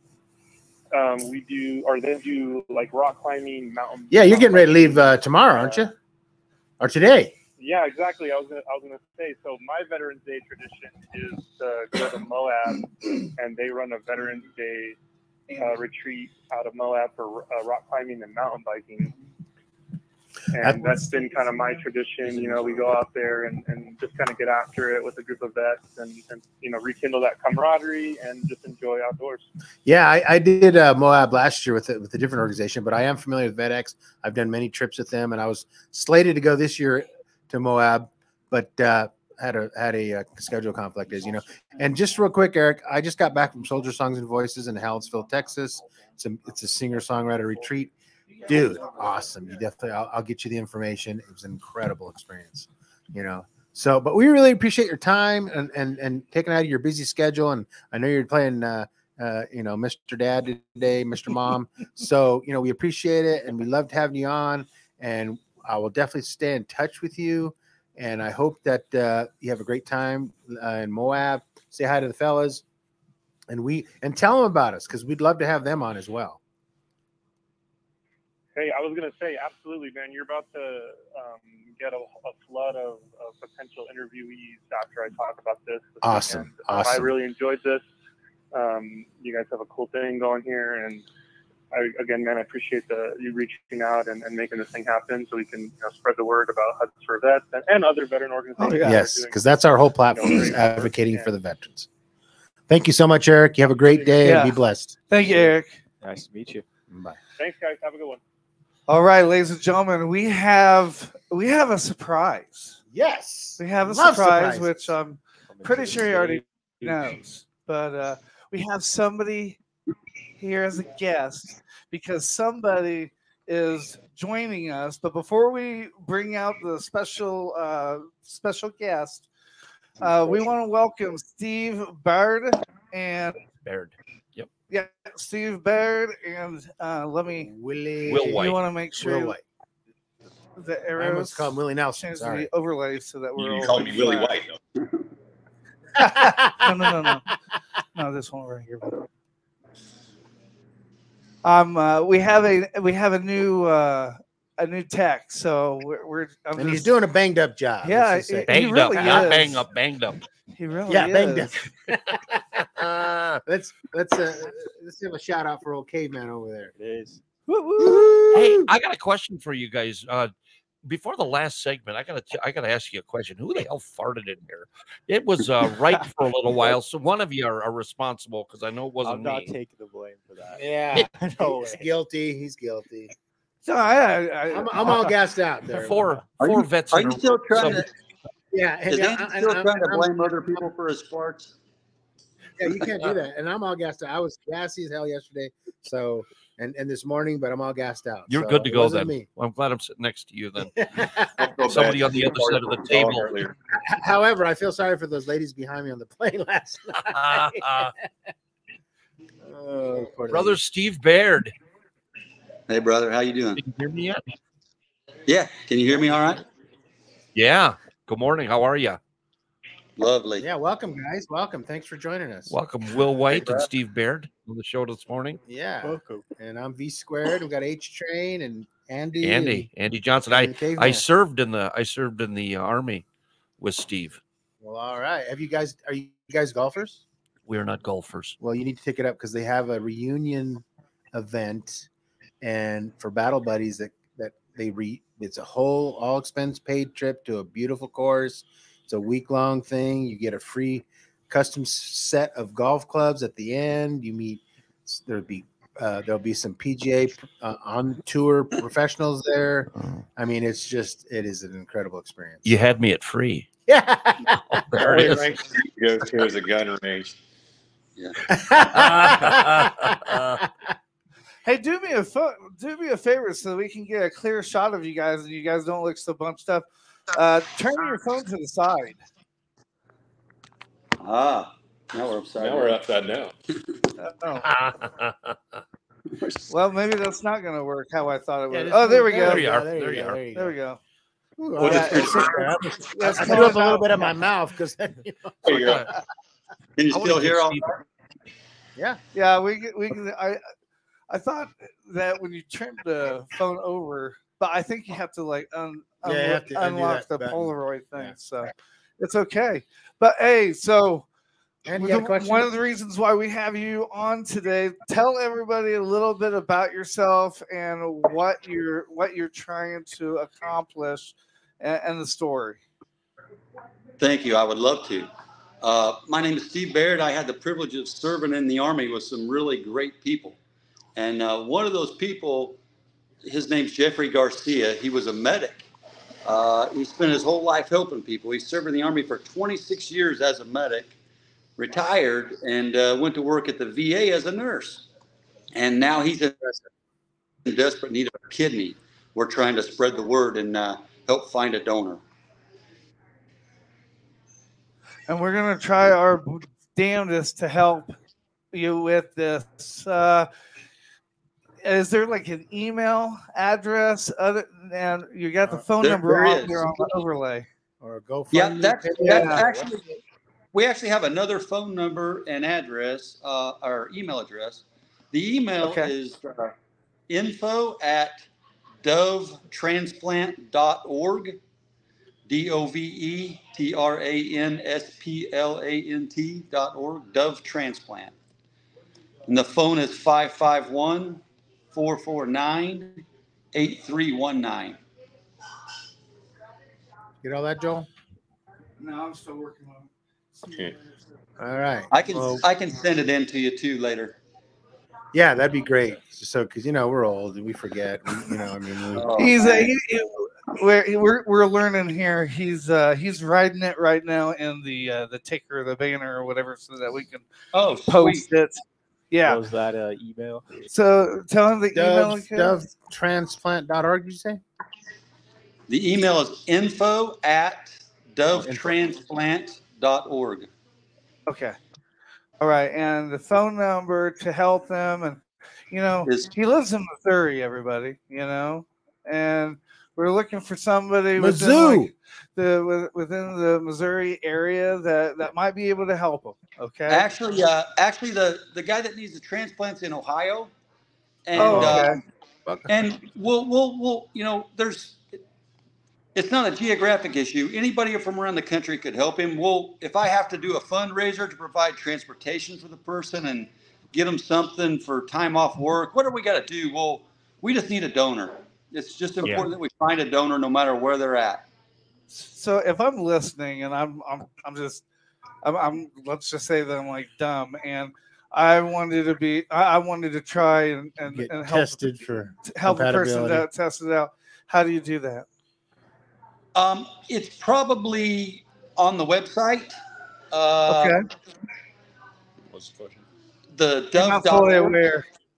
Speaker 1: They do like rock climbing, mountain.
Speaker 10: Yeah, you're getting ready to leave tomorrow, aren't you? Or today?
Speaker 1: Yeah, exactly. I was gonna say. So my Veterans Day tradition is to go to Moab, and they run a Veterans Day retreat out of Moab for rock climbing and mountain biking. And that's been kind of my tradition. We go out there and just kind of get after it with a group of vets and rekindle that camaraderie and just enjoy outdoors.
Speaker 10: Yeah, I did Moab last year with a different organization, but I am familiar with VetX. I've done many trips with them, and I was slated to go this year to Moab, but had a schedule conflict, as you know. And just real quick, Eric, I just got back from Soldier Songs and Voices in Hallettsville, Texas. It's a singer-songwriter retreat. Dude, awesome. You definitely, I'll get you the information. It was an incredible experience, So, but we really appreciate your time and taking out of your busy schedule. And I know you're playing, Mr. Dad today, Mr. Mom. So, we appreciate it and we loved having you on. And I will definitely stay in touch with you. And I hope that you have a great time in Moab. Say hi to the fellas and tell them about us because we'd love to have them on as well.
Speaker 1: Hey, I was going to say, absolutely, man. You're about to get a flood of potential interviewees after I talk about this.
Speaker 10: Awesome.
Speaker 1: I really enjoyed this. You guys have a cool thing going here. And I appreciate you reaching out and making this thing happen so we can spread the word about Huts for Vets and other veteran organizations.
Speaker 10: Yes, because that's our whole platform is advocating for the veterans. Thank you so much, Eric. You have a great day and be blessed.
Speaker 11: Thank you, Eric.
Speaker 17: Nice to meet you.
Speaker 10: Bye.
Speaker 1: Thanks, guys. Have a good one.
Speaker 11: All right, ladies and gentlemen, we have a surprise.
Speaker 10: Yes,
Speaker 11: we have a
Speaker 10: Love
Speaker 11: surprise,
Speaker 10: surprises.
Speaker 11: which I'm pretty sure he already knows. But we have somebody here as a guest because somebody is joining us. But before we bring out the special guest, we want to welcome Steve Baird and
Speaker 19: Baird. Yep.
Speaker 11: Yeah, Steve Baird and let me.
Speaker 10: Will
Speaker 19: White.
Speaker 11: You want to make sure
Speaker 10: Will White.
Speaker 11: the
Speaker 10: I
Speaker 11: arrows
Speaker 10: almost called him Willie Nelson.
Speaker 11: change
Speaker 10: Sorry.
Speaker 11: the overlays so that we're.
Speaker 2: You called me Willie White.
Speaker 11: No, this one right here. We have a new tech, so we're
Speaker 10: and he's doing a banged up job.
Speaker 11: Yeah,
Speaker 10: let's just say.
Speaker 19: Banged
Speaker 11: really
Speaker 19: up, not
Speaker 11: is.
Speaker 19: banged up.
Speaker 11: He really
Speaker 10: banged
Speaker 11: is.
Speaker 10: up. Let's give a shout out for old caveman over there.
Speaker 17: It is.
Speaker 19: Hey, I got a question for you guys. Before the last segment, I gotta ask you a question. Who the hell farted in here? It was right for a little while, so one of you are responsible because I know it wasn't
Speaker 17: I'm not
Speaker 19: me.
Speaker 17: taking the blame for that.
Speaker 10: Yeah,
Speaker 17: No
Speaker 10: he's
Speaker 17: way.
Speaker 10: guilty. He's guilty.
Speaker 11: So
Speaker 10: I'm all gassed out there.
Speaker 19: Four vets.
Speaker 2: Are you still trying to?
Speaker 10: Yeah,
Speaker 2: Is Andy still trying to blame other people for his farts?
Speaker 10: Yeah, you can't do that. And I'm all gassed out. I was gassy as hell yesterday. So,
Speaker 4: and this morning, but I'm all gassed out.
Speaker 19: You're
Speaker 4: so
Speaker 19: good to
Speaker 4: it
Speaker 19: go
Speaker 4: wasn't
Speaker 19: then.
Speaker 4: me.
Speaker 19: Well, I'm glad I'm sitting next to you then. Somebody on the other side of the table.
Speaker 4: However, I feel sorry for those ladies behind me on the plane last night. Oh, poor
Speaker 19: Brother Steve Baird.
Speaker 2: Hey, brother, how you doing?
Speaker 19: Can you hear me yet?
Speaker 2: Yeah, can you hear me all right?
Speaker 19: Yeah. Good morning. How are you?
Speaker 2: Lovely.
Speaker 4: Yeah, welcome, guys. Welcome. Thanks for joining us.
Speaker 19: Welcome, Will White and Steve Baird on the show this morning.
Speaker 4: Yeah. Welcome. And I'm V Squared. We've got H Train and Andy.
Speaker 19: Andy Johnson. I served in the Army with Steve.
Speaker 4: Well, all right. Are you guys golfers?
Speaker 19: We are not golfers.
Speaker 4: Well, you need to take it up because they have a reunion event, and for Battle Buddies that it's a whole all expense paid trip to a beautiful course. It's a week-long thing. You get a free custom set of golf clubs at the end. You meet. There'll be some PGA on tour professionals there. I mean, it is an incredible experience.
Speaker 19: You had me at free.
Speaker 4: Yeah.
Speaker 19: Oh, there it is.
Speaker 2: Goes to as a gun range. Yeah.
Speaker 11: Hey, do me a favor so we can get a clear shot of you guys and you guys don't look so bunched up. Turn your phone to the side.
Speaker 2: Now we're upside down. Now we're upside down.
Speaker 11: Well, maybe that's not going to work how I thought it would.
Speaker 4: Yeah,
Speaker 11: there we go.
Speaker 19: There you are.
Speaker 11: There we go.
Speaker 4: I threw up a little bit of my mouth because
Speaker 2: There you go. Can you still hear all that?
Speaker 11: Yeah, we can. I thought that when you turned the phone over, but I think you have to like unlock the Polaroid thing. Yeah. So it's okay. But hey, so one of the reasons why we have you on today, tell everybody a little bit about yourself and what you're trying to accomplish and the story.
Speaker 2: Thank you. I would love to. My name is Steve Baird. I had the privilege of serving in the Army with some really great people. And one of those people, his name's Jeffrey Garcia. He was a medic. He spent his whole life helping people. He served in the Army for 26 years as a medic, retired, and went to work at the VA as a nurse. And now he's in desperate need of a kidney. We're trying to spread the word and help find a donor.
Speaker 11: And we're going to try our damnedest to help you with this. Is there like an email address and you got the phone number on there on the overlay
Speaker 4: or a GoFundMe?
Speaker 2: Yeah, that's actually, we actually have another phone number and address, or email address. The email is info@dovetransplant.org, DOVETRANSPLANT.org, Dove Transplant. And the phone is 551-449-8319.
Speaker 4: Get all that, Joel?
Speaker 11: No, I'm still working on it.
Speaker 4: All right.
Speaker 2: I can send it in to you too later.
Speaker 4: Yeah, that'd be great. So, because we're old and we forget.
Speaker 11: We're learning here. He's writing it right now in the ticker, the banner, or whatever, so that we can post it. Yeah.
Speaker 17: What was that email?
Speaker 11: So tell him the email again.
Speaker 4: DoveTransplant.org, did you say?
Speaker 2: The email is info@dovetransplant.org.
Speaker 11: Okay. All right. And the phone number to help them. And, he lives in Missouri, everybody, and we're looking for somebody within the Missouri area that might be able to help them. Okay.
Speaker 2: Actually, the guy that needs the transplant's in Ohio, and and we'll it's not a geographic issue. Anybody from around the country could help him. If I have to do a fundraiser to provide transportation for the person and get them something for time off work, what do we got to do? Well, we just need a donor. It's just important that we find a donor no matter where they're at.
Speaker 11: So if I'm listening and I'm let's just say that I'm like dumb and I wanted to try and help
Speaker 4: tested for
Speaker 11: help a person that test it out. How do you do that?
Speaker 2: It's probably on the website.
Speaker 11: Okay.
Speaker 2: What's the question? The
Speaker 11: Dove.org.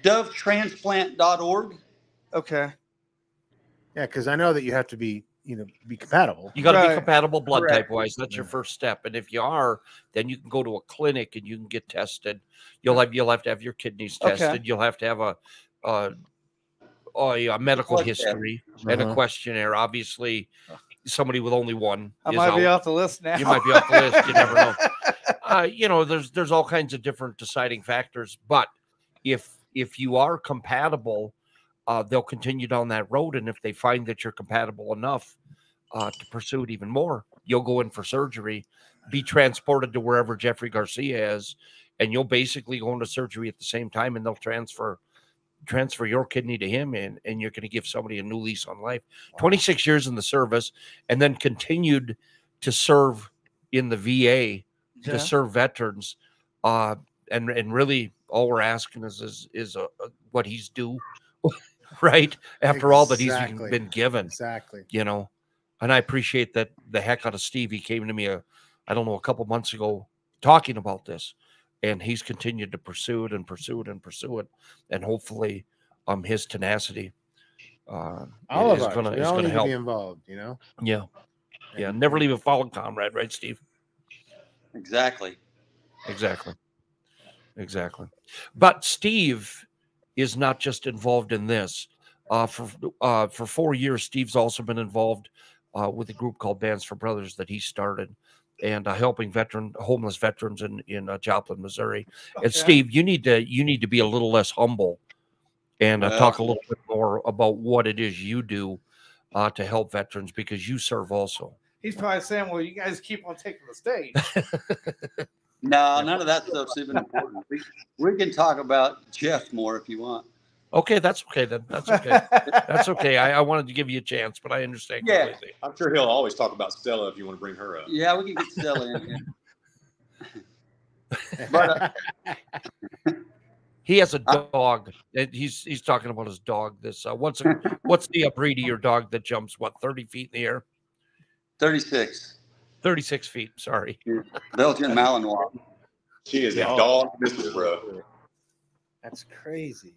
Speaker 2: dovetransplant.org.
Speaker 11: Okay.
Speaker 4: Yeah, because I know that you have to be, be compatible.
Speaker 19: You got to be
Speaker 11: Right.
Speaker 19: compatible blood
Speaker 11: Correct.
Speaker 19: type wise. That's your first step. And if you are, then you can go to a clinic and you can get tested. You'll have to have your kidneys
Speaker 11: Okay.
Speaker 19: tested. You'll have to have a medical history and a questionnaire. Obviously, somebody with only one.
Speaker 11: I
Speaker 19: is
Speaker 11: might be
Speaker 19: out.
Speaker 11: off the list now.
Speaker 19: You might be off the list. You never know. There's all kinds of different deciding factors. But if you are compatible, they'll continue down that road. And if they find that you're compatible enough to pursue it even more, you'll go in for surgery, be transported to wherever Jeffrey Garcia is, and you'll basically go into surgery at the same time, and they'll transfer your kidney to him, and you're going to give somebody a new lease on life. 26 years in the service, and then continued to serve in the VA to serve veterans. And really all we're asking is what he's due, right? After all that he's been given.
Speaker 4: Exactly.
Speaker 19: And I appreciate that the heck out of Steve. He came to me, a couple months ago talking about this, and he's continued to pursue it and pursue it and pursue it. And hopefully his tenacity
Speaker 4: all of us, we all need to
Speaker 19: help.
Speaker 4: be involved,
Speaker 19: Yeah. Never leave a fallen comrade, right, Steve?
Speaker 2: Exactly.
Speaker 19: But Steve is not just involved in this. For 4 years, Steve's also been involved with a group called Bands for Brothers that he started, and helping homeless veterans in Joplin, Missouri.
Speaker 11: Okay.
Speaker 19: And Steve, you need to be a little less humble and talk a little bit more about what it is you do to help veterans, because you serve also.
Speaker 11: He's probably saying, well, you guys keep on taking the stage.
Speaker 2: No, none of that stuff's even important. We can talk about Jeff more if you want.
Speaker 19: Okay, that's okay then. That's okay. That's okay. I wanted to give you a chance, but I understand completely.
Speaker 5: I'm sure he'll always talk about Stella if you want to bring her up.
Speaker 2: Yeah, we can get Stella in here. But
Speaker 19: he has a dog. And he's talking about his dog. This what's the breed of your dog that jumps 30 feet in the air?
Speaker 2: 36.
Speaker 19: 36 feet. Sorry.
Speaker 2: Belgian Malinois.
Speaker 5: She is a dog, Mrs. Bro.
Speaker 4: That's crazy.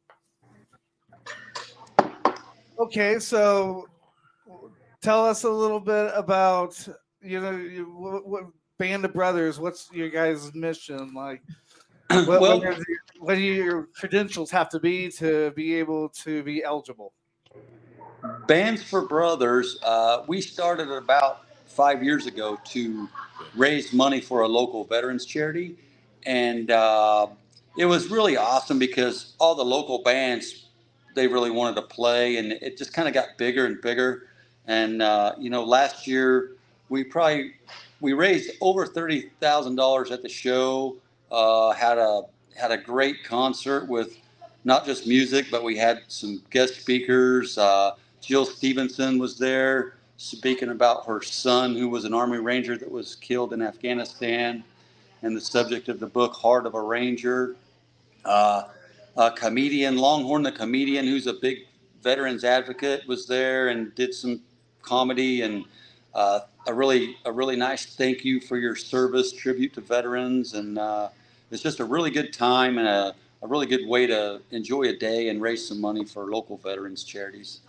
Speaker 11: Okay, so tell us a little bit about what Band of Brothers. What's your guys' mission like? What do your credentials have to be able to be eligible?
Speaker 2: Bands for Brothers. We started about 5 years ago to raise money for a local veterans charity, and it was really awesome because all the local bands, they really wanted to play, and it just kind of got bigger and bigger. And last year we raised over $30,000 at the show. Had a great concert with not just music, but we had some guest speakers. Jill Stevenson was there speaking about her son, who was an Army Ranger that was killed in Afghanistan, and the subject of the book, Heart of a Ranger. A comedian, Longhorn the comedian, who's a big veterans advocate, was there and did some comedy, and a really nice thank you for your service tribute to veterans. And it's just a really good time and a really good way to enjoy a day and raise some money for local veterans charities.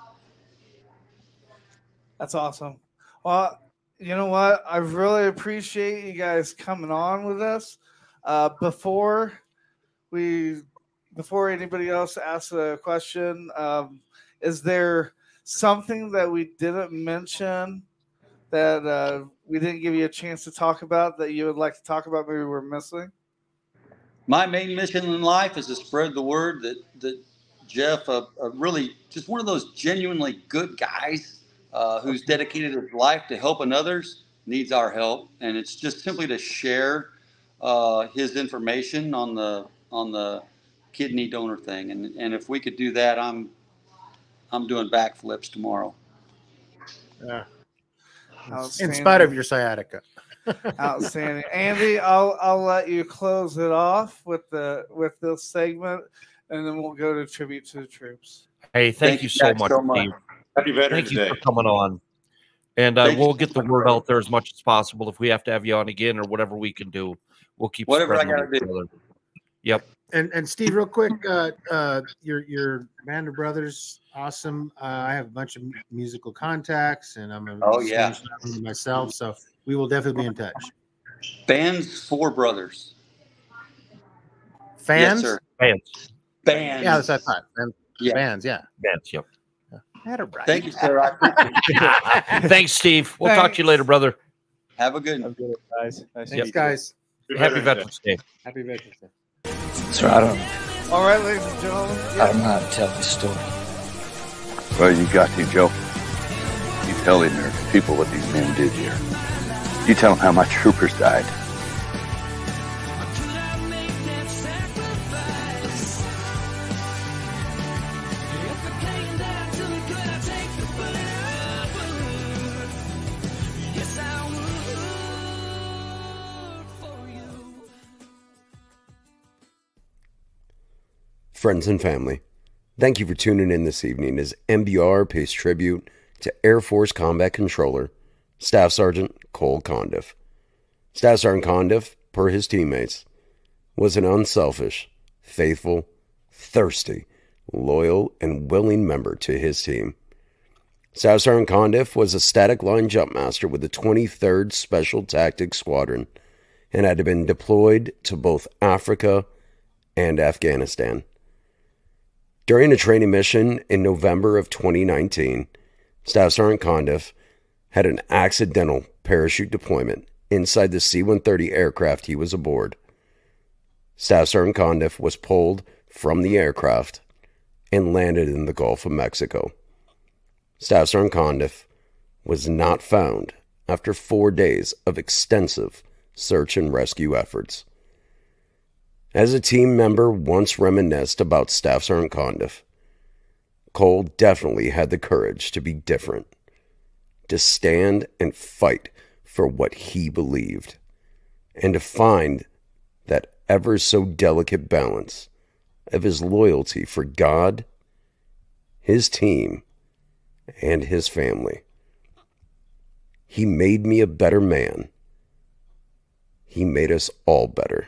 Speaker 11: That's awesome. Well, you know what? I really appreciate you guys coming on with us. Before anybody else asks a question, is there something that we didn't mention that we didn't give you a chance to talk about that you would like to talk about, maybe we're missing?
Speaker 2: My main mission in life is to spread the word that Jeff, really just one of those genuinely good guys who's dedicated his life to helping others, needs our help. And it's just simply to share his information on the kidney donor thing. And if we could do that, I'm doing backflips tomorrow.
Speaker 4: Yeah. In spite of your sciatica.
Speaker 11: Outstanding. Andy, I'll let you close it off with this segment, and then we'll go to Tribute to the Troops.
Speaker 19: Hey, thank you so much, Steve.
Speaker 5: Happy Veterans
Speaker 19: Thank you
Speaker 5: Day.
Speaker 19: for coming on. And we'll get the word out there as much as possible. If we have to have you on again or whatever we can do, we'll keep
Speaker 2: whatever I
Speaker 19: spreading
Speaker 2: gotta
Speaker 19: it
Speaker 2: do.
Speaker 19: Yep.
Speaker 4: And Steve, real quick, your band of brothers, awesome. I have a bunch of musical contacts, and I'm myself, so we will definitely be in touch.
Speaker 2: Bands for brothers.
Speaker 4: Fans?
Speaker 2: Yes, sir.
Speaker 19: Bands.
Speaker 2: Bands.
Speaker 4: Yeah, that's what I thought.
Speaker 2: Yeah.
Speaker 4: Bands, yeah.
Speaker 19: Bands, yep.
Speaker 4: Right.
Speaker 2: Thank you, sir. I appreciate it.
Speaker 19: Thanks, Steve. We'll talk to you later, brother.
Speaker 2: Have a good one.
Speaker 17: Guys.
Speaker 4: Thanks, guys.
Speaker 19: Happy Veterans Day.
Speaker 4: Happy Veterans Day.
Speaker 7: So I don't
Speaker 11: All right, ladies and gentlemen.
Speaker 7: I don't know how to tell the story.
Speaker 22: Well, you got to, Joe. You tell the American people what these men did here. You tell them how my troopers died.
Speaker 23: Friends and family, thank you for tuning in this evening as MBR pays tribute to Air Force Combat Controller, Staff Sergeant Cole Condiff. Staff Sergeant Condiff, per his teammates, was an unselfish, faithful, thirsty, loyal, and willing member to his team. Staff Sergeant Condiff was a static line jumpmaster with the 23rd Special Tactics Squadron and had been deployed to both Africa and Afghanistan. During a training mission in November of 2019, Staff Sergeant Condiff had an accidental parachute deployment inside the C-130 aircraft he was aboard. Staff Sergeant Condiff was pulled from the aircraft and landed in the Gulf of Mexico. Staff Sergeant Condiff was not found after 4 days of extensive search and rescue efforts. As a team member once reminisced about Staff Sergeant Condiff, Cole definitely had the courage to be different, to stand and fight for what he believed, and to find that ever so delicate balance of his loyalty for God, his team, and his family. He made me a better man. He made us all better.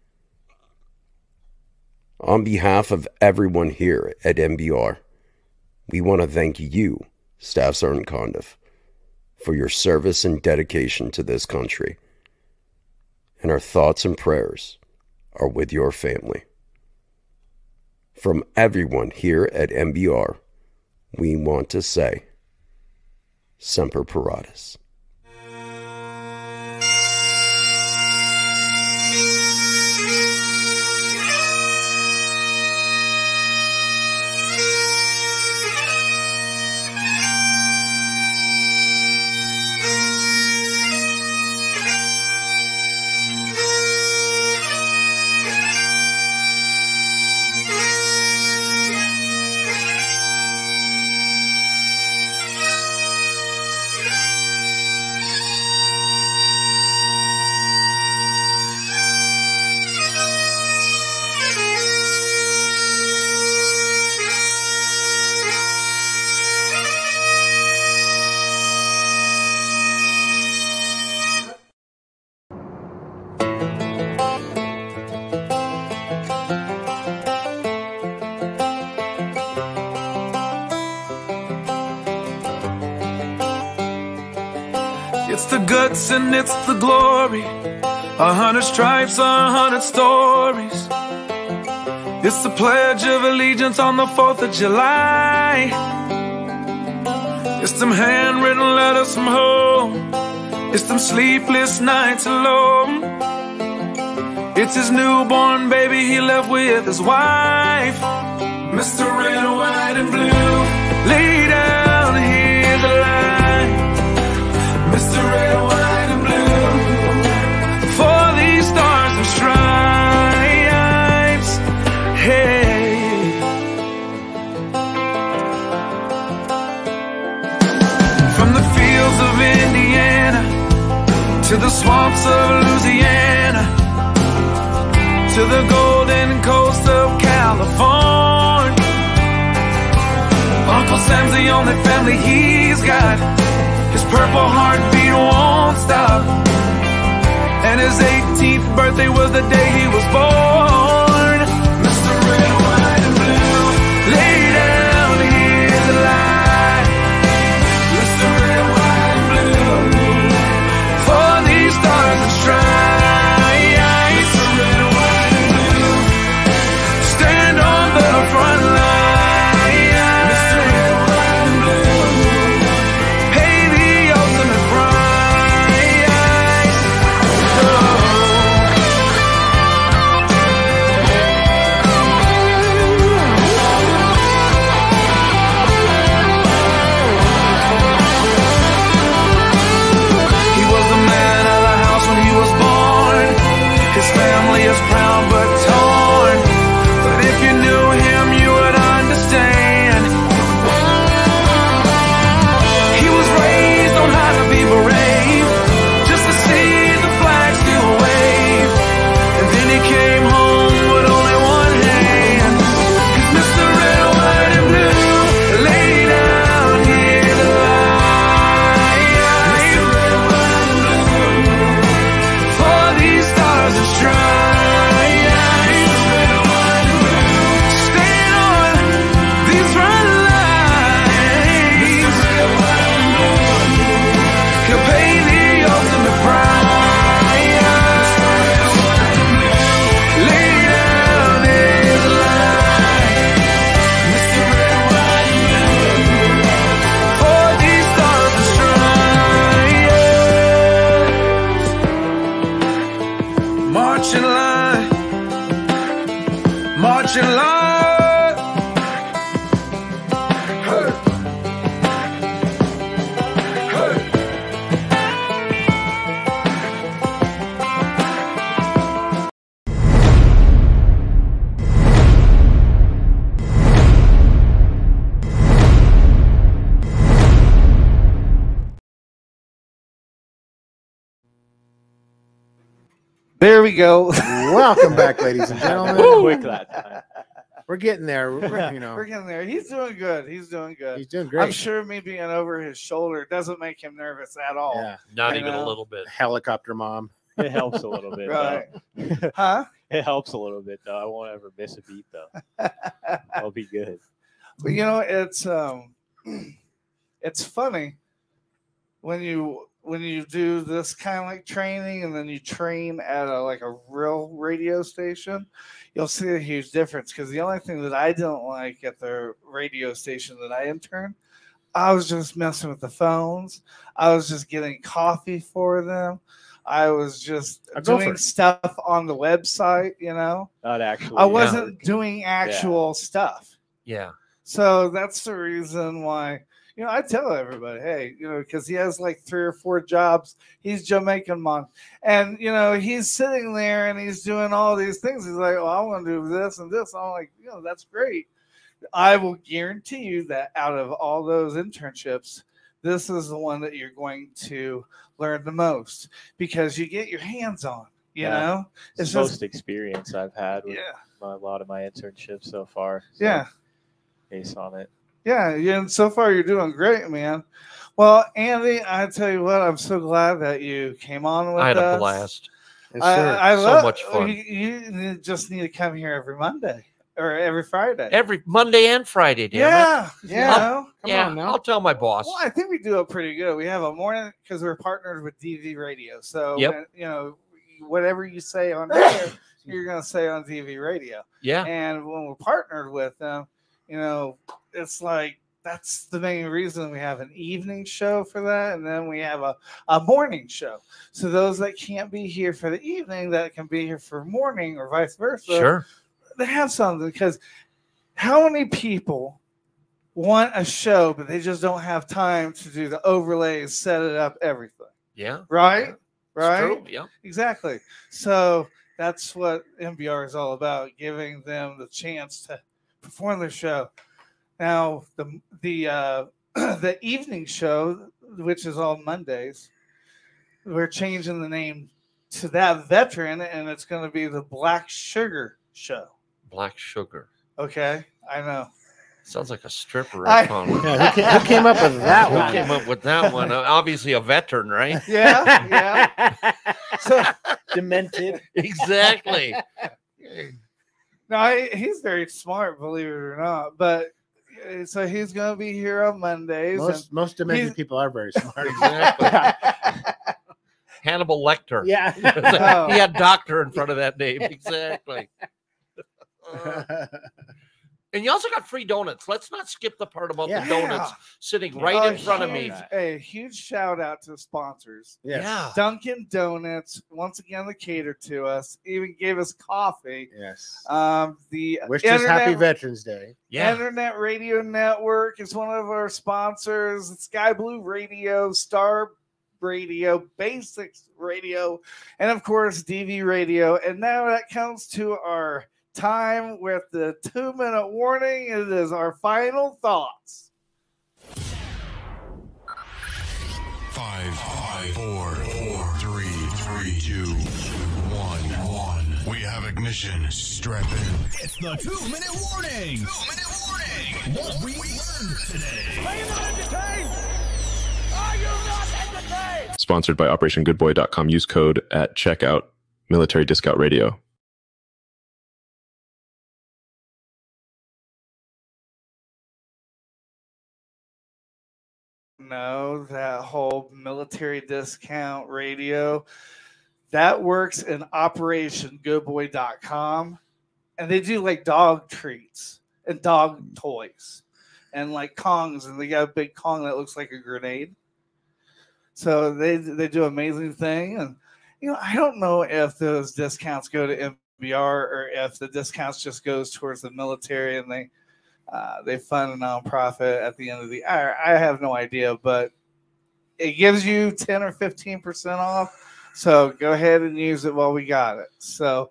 Speaker 23: On behalf of everyone here at MBR, we want to thank you, Staff Sergeant Condiff, for your service and dedication to this country. And our thoughts and prayers are with your family. From everyone here at MBR, we want to say, Semper Paratus.
Speaker 9: It's the guts and it's the glory. 100 stripes, 100 stories. It's the Pledge of Allegiance on the 4th of July. It's them handwritten letters from home. It's them sleepless nights alone. It's his newborn baby he left with his wife. Mr. Red, White, and Blue, lay down, here's the line. Mr. Red, White, and Blue, for these stars and stripes. Hey, from the fields of Indiana to the swamps of Louisiana, to the golden coast of California, Uncle Sam's the only family he's got. His purple heartbeat won't stop, and his 18th birthday was the day he was born. your life. Hey. Hey.
Speaker 11: There we go.
Speaker 4: Welcome back, ladies and gentlemen.
Speaker 17: Quick that time.
Speaker 4: We're getting there. We're
Speaker 11: We're getting there. He's doing good. He's doing good.
Speaker 4: He's doing great.
Speaker 11: I'm sure me being over his shoulder doesn't make him nervous at all.
Speaker 4: Yeah.
Speaker 19: Not
Speaker 11: You
Speaker 19: even a
Speaker 11: know?
Speaker 19: little bit.
Speaker 4: Helicopter mom.
Speaker 17: It helps a little bit.
Speaker 11: Right.
Speaker 17: Though.
Speaker 11: Huh?
Speaker 17: It helps a little bit though. I won't ever miss a beat though. I'll be good.
Speaker 11: But it's funny when you do this kind of like training and then you train at a real radio station, you'll see a huge difference. Because the only thing that I didn't like at the radio station that I interned, I was just messing with the phones. I was just getting coffee for them. I was just doing stuff on the website,
Speaker 17: Not actually.
Speaker 11: I wasn't doing actual stuff.
Speaker 19: Yeah.
Speaker 11: So that's the reason why, I tell everybody, hey, because he has like 3 or 4 jobs. He's Jamaican monk. And, he's sitting there and he's doing all these things. He's like, oh, I want to do this and this. I'm like, that's great. I will guarantee you that out of all those internships, this is the one that you're going to learn the most because you get your hands on, you know?
Speaker 17: It's the most experience I've had with a lot of my internships so far. So based on it.
Speaker 11: Yeah, and so far you're doing great, man. Well, Andy, I tell you what, I'm so glad that you came on with us.
Speaker 19: I had a blast.
Speaker 11: I
Speaker 19: so
Speaker 11: love,
Speaker 19: much fun.
Speaker 11: You just need to come here every Monday or every Friday.
Speaker 19: Every Monday and Friday, damn
Speaker 11: Yeah,
Speaker 19: it.
Speaker 11: yeah.
Speaker 19: Come on I'll tell my boss.
Speaker 11: Well, I think we do it pretty good. We have a morning because we're partnered with DV Radio. So, whatever you say on there, you're going to say on DV Radio.
Speaker 19: Yeah.
Speaker 11: And when we're partnered with them, it's like that's the main reason we have an evening show for that. And then we have a morning show. So those that can't be here for the evening, that can be here for morning or vice versa.
Speaker 19: Sure.
Speaker 11: They have something because how many people want a show, but they just don't have time to do the overlays, set it up, everything.
Speaker 19: Yeah.
Speaker 11: Right?
Speaker 19: Yeah.
Speaker 11: Right?
Speaker 19: It's true. Yeah.
Speaker 11: Exactly. So that's what MBR is all about, giving them the chance to perform their show. Now, the evening show, which is all Mondays, we're changing the name to that veteran, and it's going to be the Black Sugar Show.
Speaker 19: Black Sugar.
Speaker 11: Okay, I know.
Speaker 19: Sounds like a stripper.
Speaker 4: Who came up with that one?
Speaker 19: Who came up with that one? Obviously a veteran, right?
Speaker 11: Yeah. So
Speaker 4: demented.
Speaker 19: Exactly.
Speaker 11: No, he's very smart, believe it or not. But so he's going to be here on Mondays.
Speaker 4: Most demented people are very smart.
Speaker 19: Exactly. Hannibal Lecter.
Speaker 4: Yeah.
Speaker 19: He had doctor in front of that name. Exactly. And you also got free donuts. Let's not skip the part about the donuts sitting right in front of me.
Speaker 11: A huge shout out to the sponsors.
Speaker 4: Yes.
Speaker 19: Yeah.
Speaker 11: Dunkin' Donuts, once again, they catered to us, even gave us coffee.
Speaker 4: Yes.
Speaker 11: The
Speaker 4: Wish us happy Veterans Day.
Speaker 19: Yeah.
Speaker 11: Internet Radio Network is one of our sponsors. Sky Blue Radio, Star Radio, Basics Radio, and of course, DV Radio. And now that comes to our time with the 2-minute warning. It is our final thoughts.
Speaker 3: 5, 4, 3, 2, 1. We have ignition. Strap in.
Speaker 12: It's the 2-minute warning. 2-minute warning. What we learned today. Are you not entertained? Are you not entertained?
Speaker 13: Sponsored by OperationGoodBoy.com. Use code at checkout. Military Discount Radio.
Speaker 11: No, that whole military discount radio, that works in OperationGoodBoy.com. And they do like dog treats and dog toys and like Kongs. And they got a big Kong that looks like a grenade. So they do an amazing thing. And, I don't know if those discounts go to or if the discounts just goes towards the military and they fund a nonprofit at the end of the year. I have no idea, but it gives you 10 or 15% off. So go ahead and use it while we got it. So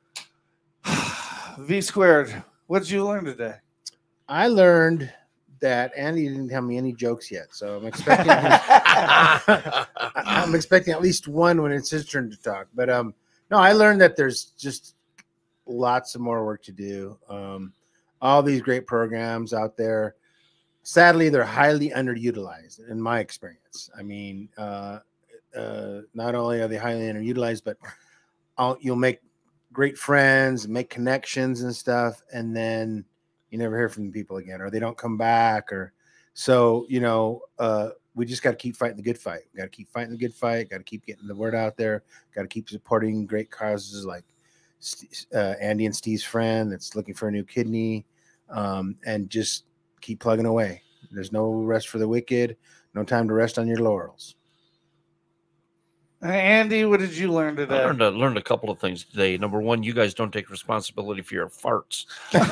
Speaker 11: V squared, what did you learn today?
Speaker 4: I learned that Andy didn't tell me any jokes yet, so I'm expecting I'm expecting at least one when it's his turn to talk. But no, I learned that there's just lots of more work to do. All these great programs out there, sadly, they're highly underutilized in my experience. I mean, not only are they highly underutilized, but you'll make great friends, make connections and stuff, and then you never hear from the people again, or they don't come back, or so, we just got to keep fighting the good fight. We got to keep fighting the good fight. Got to keep getting the word out there. Got to keep supporting great causes like Andy and Steve's friend that's looking for a new kidney, and just keep plugging away. There's no rest for the wicked. No time to rest on your laurels.
Speaker 11: Andy, what did you learn today?
Speaker 19: I learned a couple of things today. Number one, you guys don't take responsibility for your farts.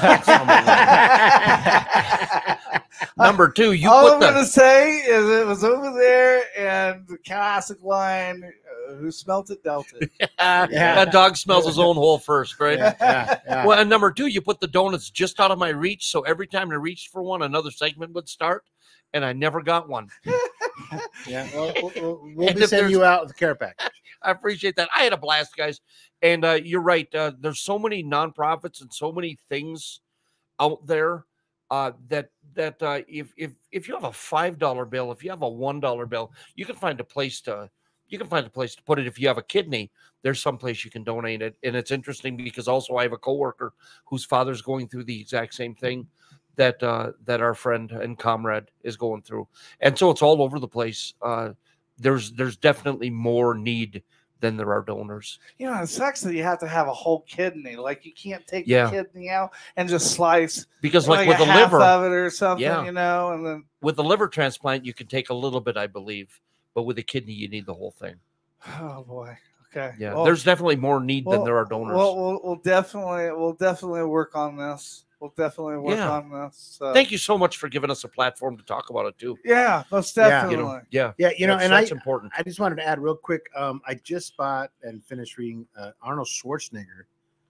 Speaker 19: Number two,
Speaker 11: all I'm going to say is it was over there, and the classic line, who smelt it, dealt it.
Speaker 19: That dog smells his own hole first, right?
Speaker 4: Yeah.
Speaker 19: Well, and number two, you put the donuts just out of my reach, so every time I reached for one, another segment would start, and I never got one.
Speaker 4: Yeah, we'll be sending you out with the care package.
Speaker 19: I appreciate that. I had a blast, guys. And you're right. There's so many nonprofits and so many things out there that if you have a $5 bill, if you have a $1 bill, you can find a place to put it. If you have a kidney, there's some place you can donate it. And it's interesting because also I have a coworker whose father's going through the exact same thing that our friend and comrade is going through. And so it's all over the place. There's definitely more need than there are donors.
Speaker 11: It sucks that you have to have a whole kidney. Like you can't take the kidney out and just slice,
Speaker 19: because like with the
Speaker 11: half
Speaker 19: liver
Speaker 11: of it or something, and then
Speaker 19: with the liver transplant you can take a little bit, I believe, but with a kidney you need the whole thing.
Speaker 11: Oh boy. Okay.
Speaker 19: Yeah. Well, there's definitely more need than there are donors.
Speaker 11: We'll definitely work on this. We'll definitely work on this. So.
Speaker 19: Thank you so much for giving us a platform to talk about it too.
Speaker 11: Yeah, most definitely.
Speaker 19: Yeah.
Speaker 4: And
Speaker 19: that's important.
Speaker 4: I just wanted to add real quick. I just bought and finished reading Arnold Schwarzenegger's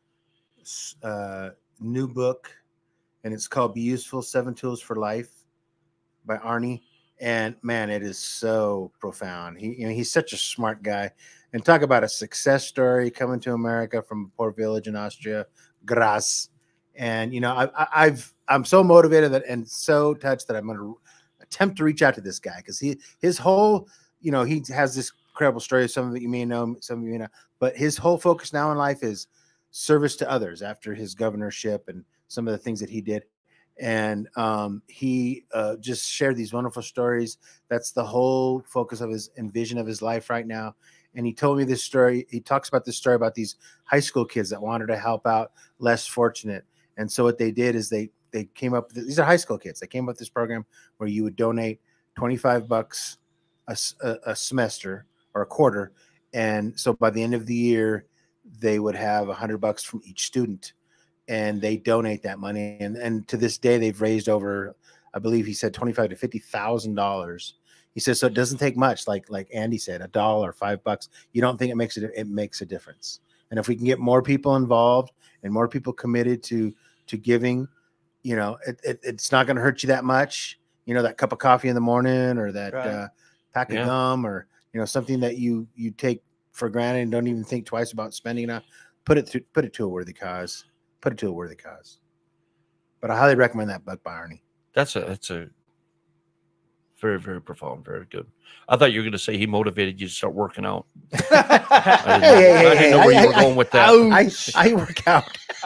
Speaker 4: new book, and it's called "Be Useful: 7 Tools for Life" by Arnie. And man, it is so profound. He's such a smart guy. And talk about a success story coming to America from a poor village in Austria, Graz. And I'm so motivated and so touched that I'm going to attempt to reach out to this guy, because his whole he has this incredible story. Some of it you may know, some of you may not, but his whole focus now in life is service to others after his governorship and some of the things that he did. And he just shared these wonderful stories. That's the whole focus of his and vision of his life right now. And he told me this story. He talks about this story about these high school kids that wanted to help out less fortunate. And so what they did is they came up with, these are high school kids. They came up with this program where you would donate $25 a semester or a quarter. And so by the end of the year, they would have $100 from each student, and they donate that money. And to this day, they've raised over, I believe he said $25,000 to $50,000. He says, so it doesn't take much. Like Andy said, $1, $5. You don't think it makes a difference. And if we can get more people involved and more people committed to giving, it's not going to hurt you that much. That cup of coffee in the morning, or that pack of gum, or something that you take for granted and don't even think twice about spending it on. Put it to a worthy cause. Put it to a worthy cause. But I highly recommend that book by Arnie.
Speaker 19: That's a very, very profound, very good. I thought you were going to say he motivated you to start working out. I didn't know where you were going with that.
Speaker 4: I work out.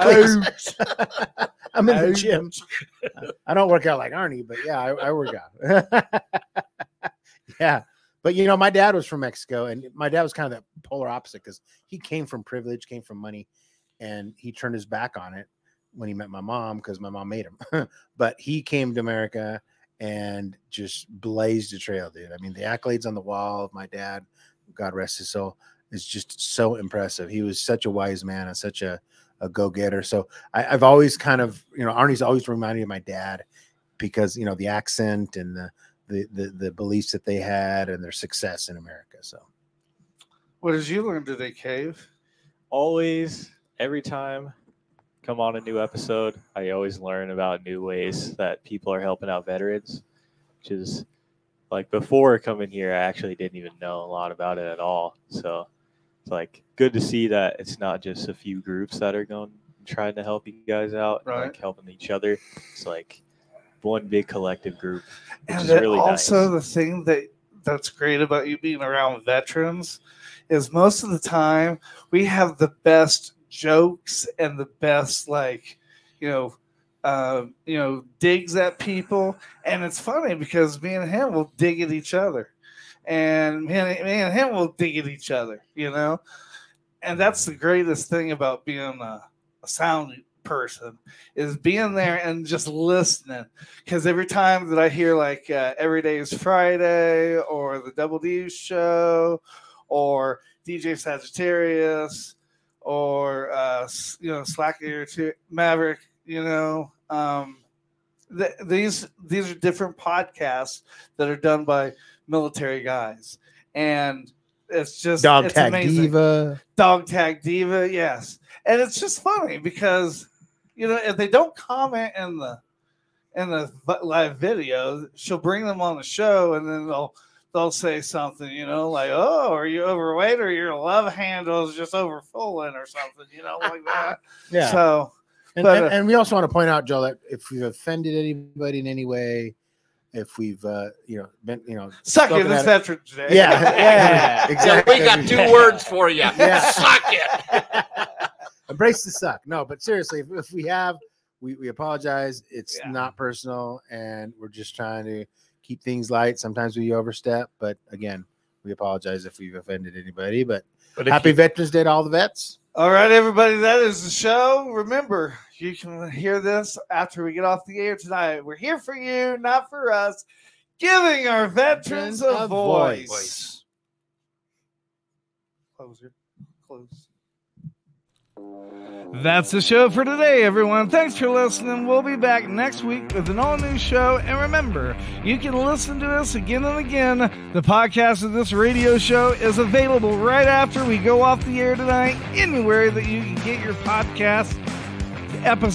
Speaker 4: I'm in the gym. I don't work out like Arnie, but yeah, I work out. Yeah. But my dad was from Mexico, and my dad was kind of the polar opposite, because he came from privilege, came from money, and he turned his back on it when he met my mom, because my mom made him. But he came to America and just blazed a trail, dude. I mean, the accolades on the wall of my dad, God rest his soul, is just so impressive. He was such a wise man and such a go-getter. So I've always kind of, Arnie's always reminded me of my dad because, the accent and the beliefs that they had and their success in America. So
Speaker 11: what did you learn today, Cave?
Speaker 17: Always, every time come on a new episode, I always learn about new ways that people are helping out veterans, which is like before coming here, I actually didn't even know a lot about it at all. So it's like good to see that it's not just a few groups that are going trying to help you guys out, and, like helping each other. It's like one big collective group, which
Speaker 11: And
Speaker 17: is really
Speaker 11: also
Speaker 17: nice.
Speaker 11: the thing that's great about you being around veterans is most of the time we have the best jokes and the best digs at people, and it's funny because me and him will dig at each other, and me and him will dig at each other, and that's the greatest thing about being a sound person is being there and just listening, because every time that I hear Every Day is Friday or the Double D Show or DJ Sagittarius or Slacker Maverick, these are different podcasts that are done by military guys, and it's just
Speaker 4: Dog
Speaker 11: it's
Speaker 4: Tag
Speaker 11: amazing.
Speaker 4: Diva.
Speaker 11: Dog Tag Diva, yes. And it's just funny because if they don't comment in the live video, she'll bring them on the show, and then they'll say something, like, "Oh, are you overweight, or your love handle is just overfulling, or something," like that.
Speaker 4: Yeah.
Speaker 11: So,
Speaker 4: and we also want to point out, Joe, that if we've offended anybody in any way, if we've been
Speaker 11: suck it,
Speaker 4: spoken
Speaker 11: it's
Speaker 4: at
Speaker 11: Veterans Day.
Speaker 4: Yeah, exactly.
Speaker 19: We got 2 words for you.
Speaker 4: Yeah.
Speaker 19: Suck it.
Speaker 4: Embrace the suck. No, but seriously, if we have, we apologize. It's not personal, and we're just trying to keep things light. Sometimes we overstep, but again, we apologize if we've offended anybody. But happy Veterans Day to all the vets.
Speaker 11: All right, everybody, that is the show. Remember, you can hear this after we get off the air tonight. We're here for you, not for us, giving our veterans a voice. Close. That's the show for today, everyone. Thanks for listening. We'll be back next week with an all-new show. And remember, you can listen to us again and again. The podcast of this radio show is available right after we go off the air tonight, anywhere that you can get your podcast episodes.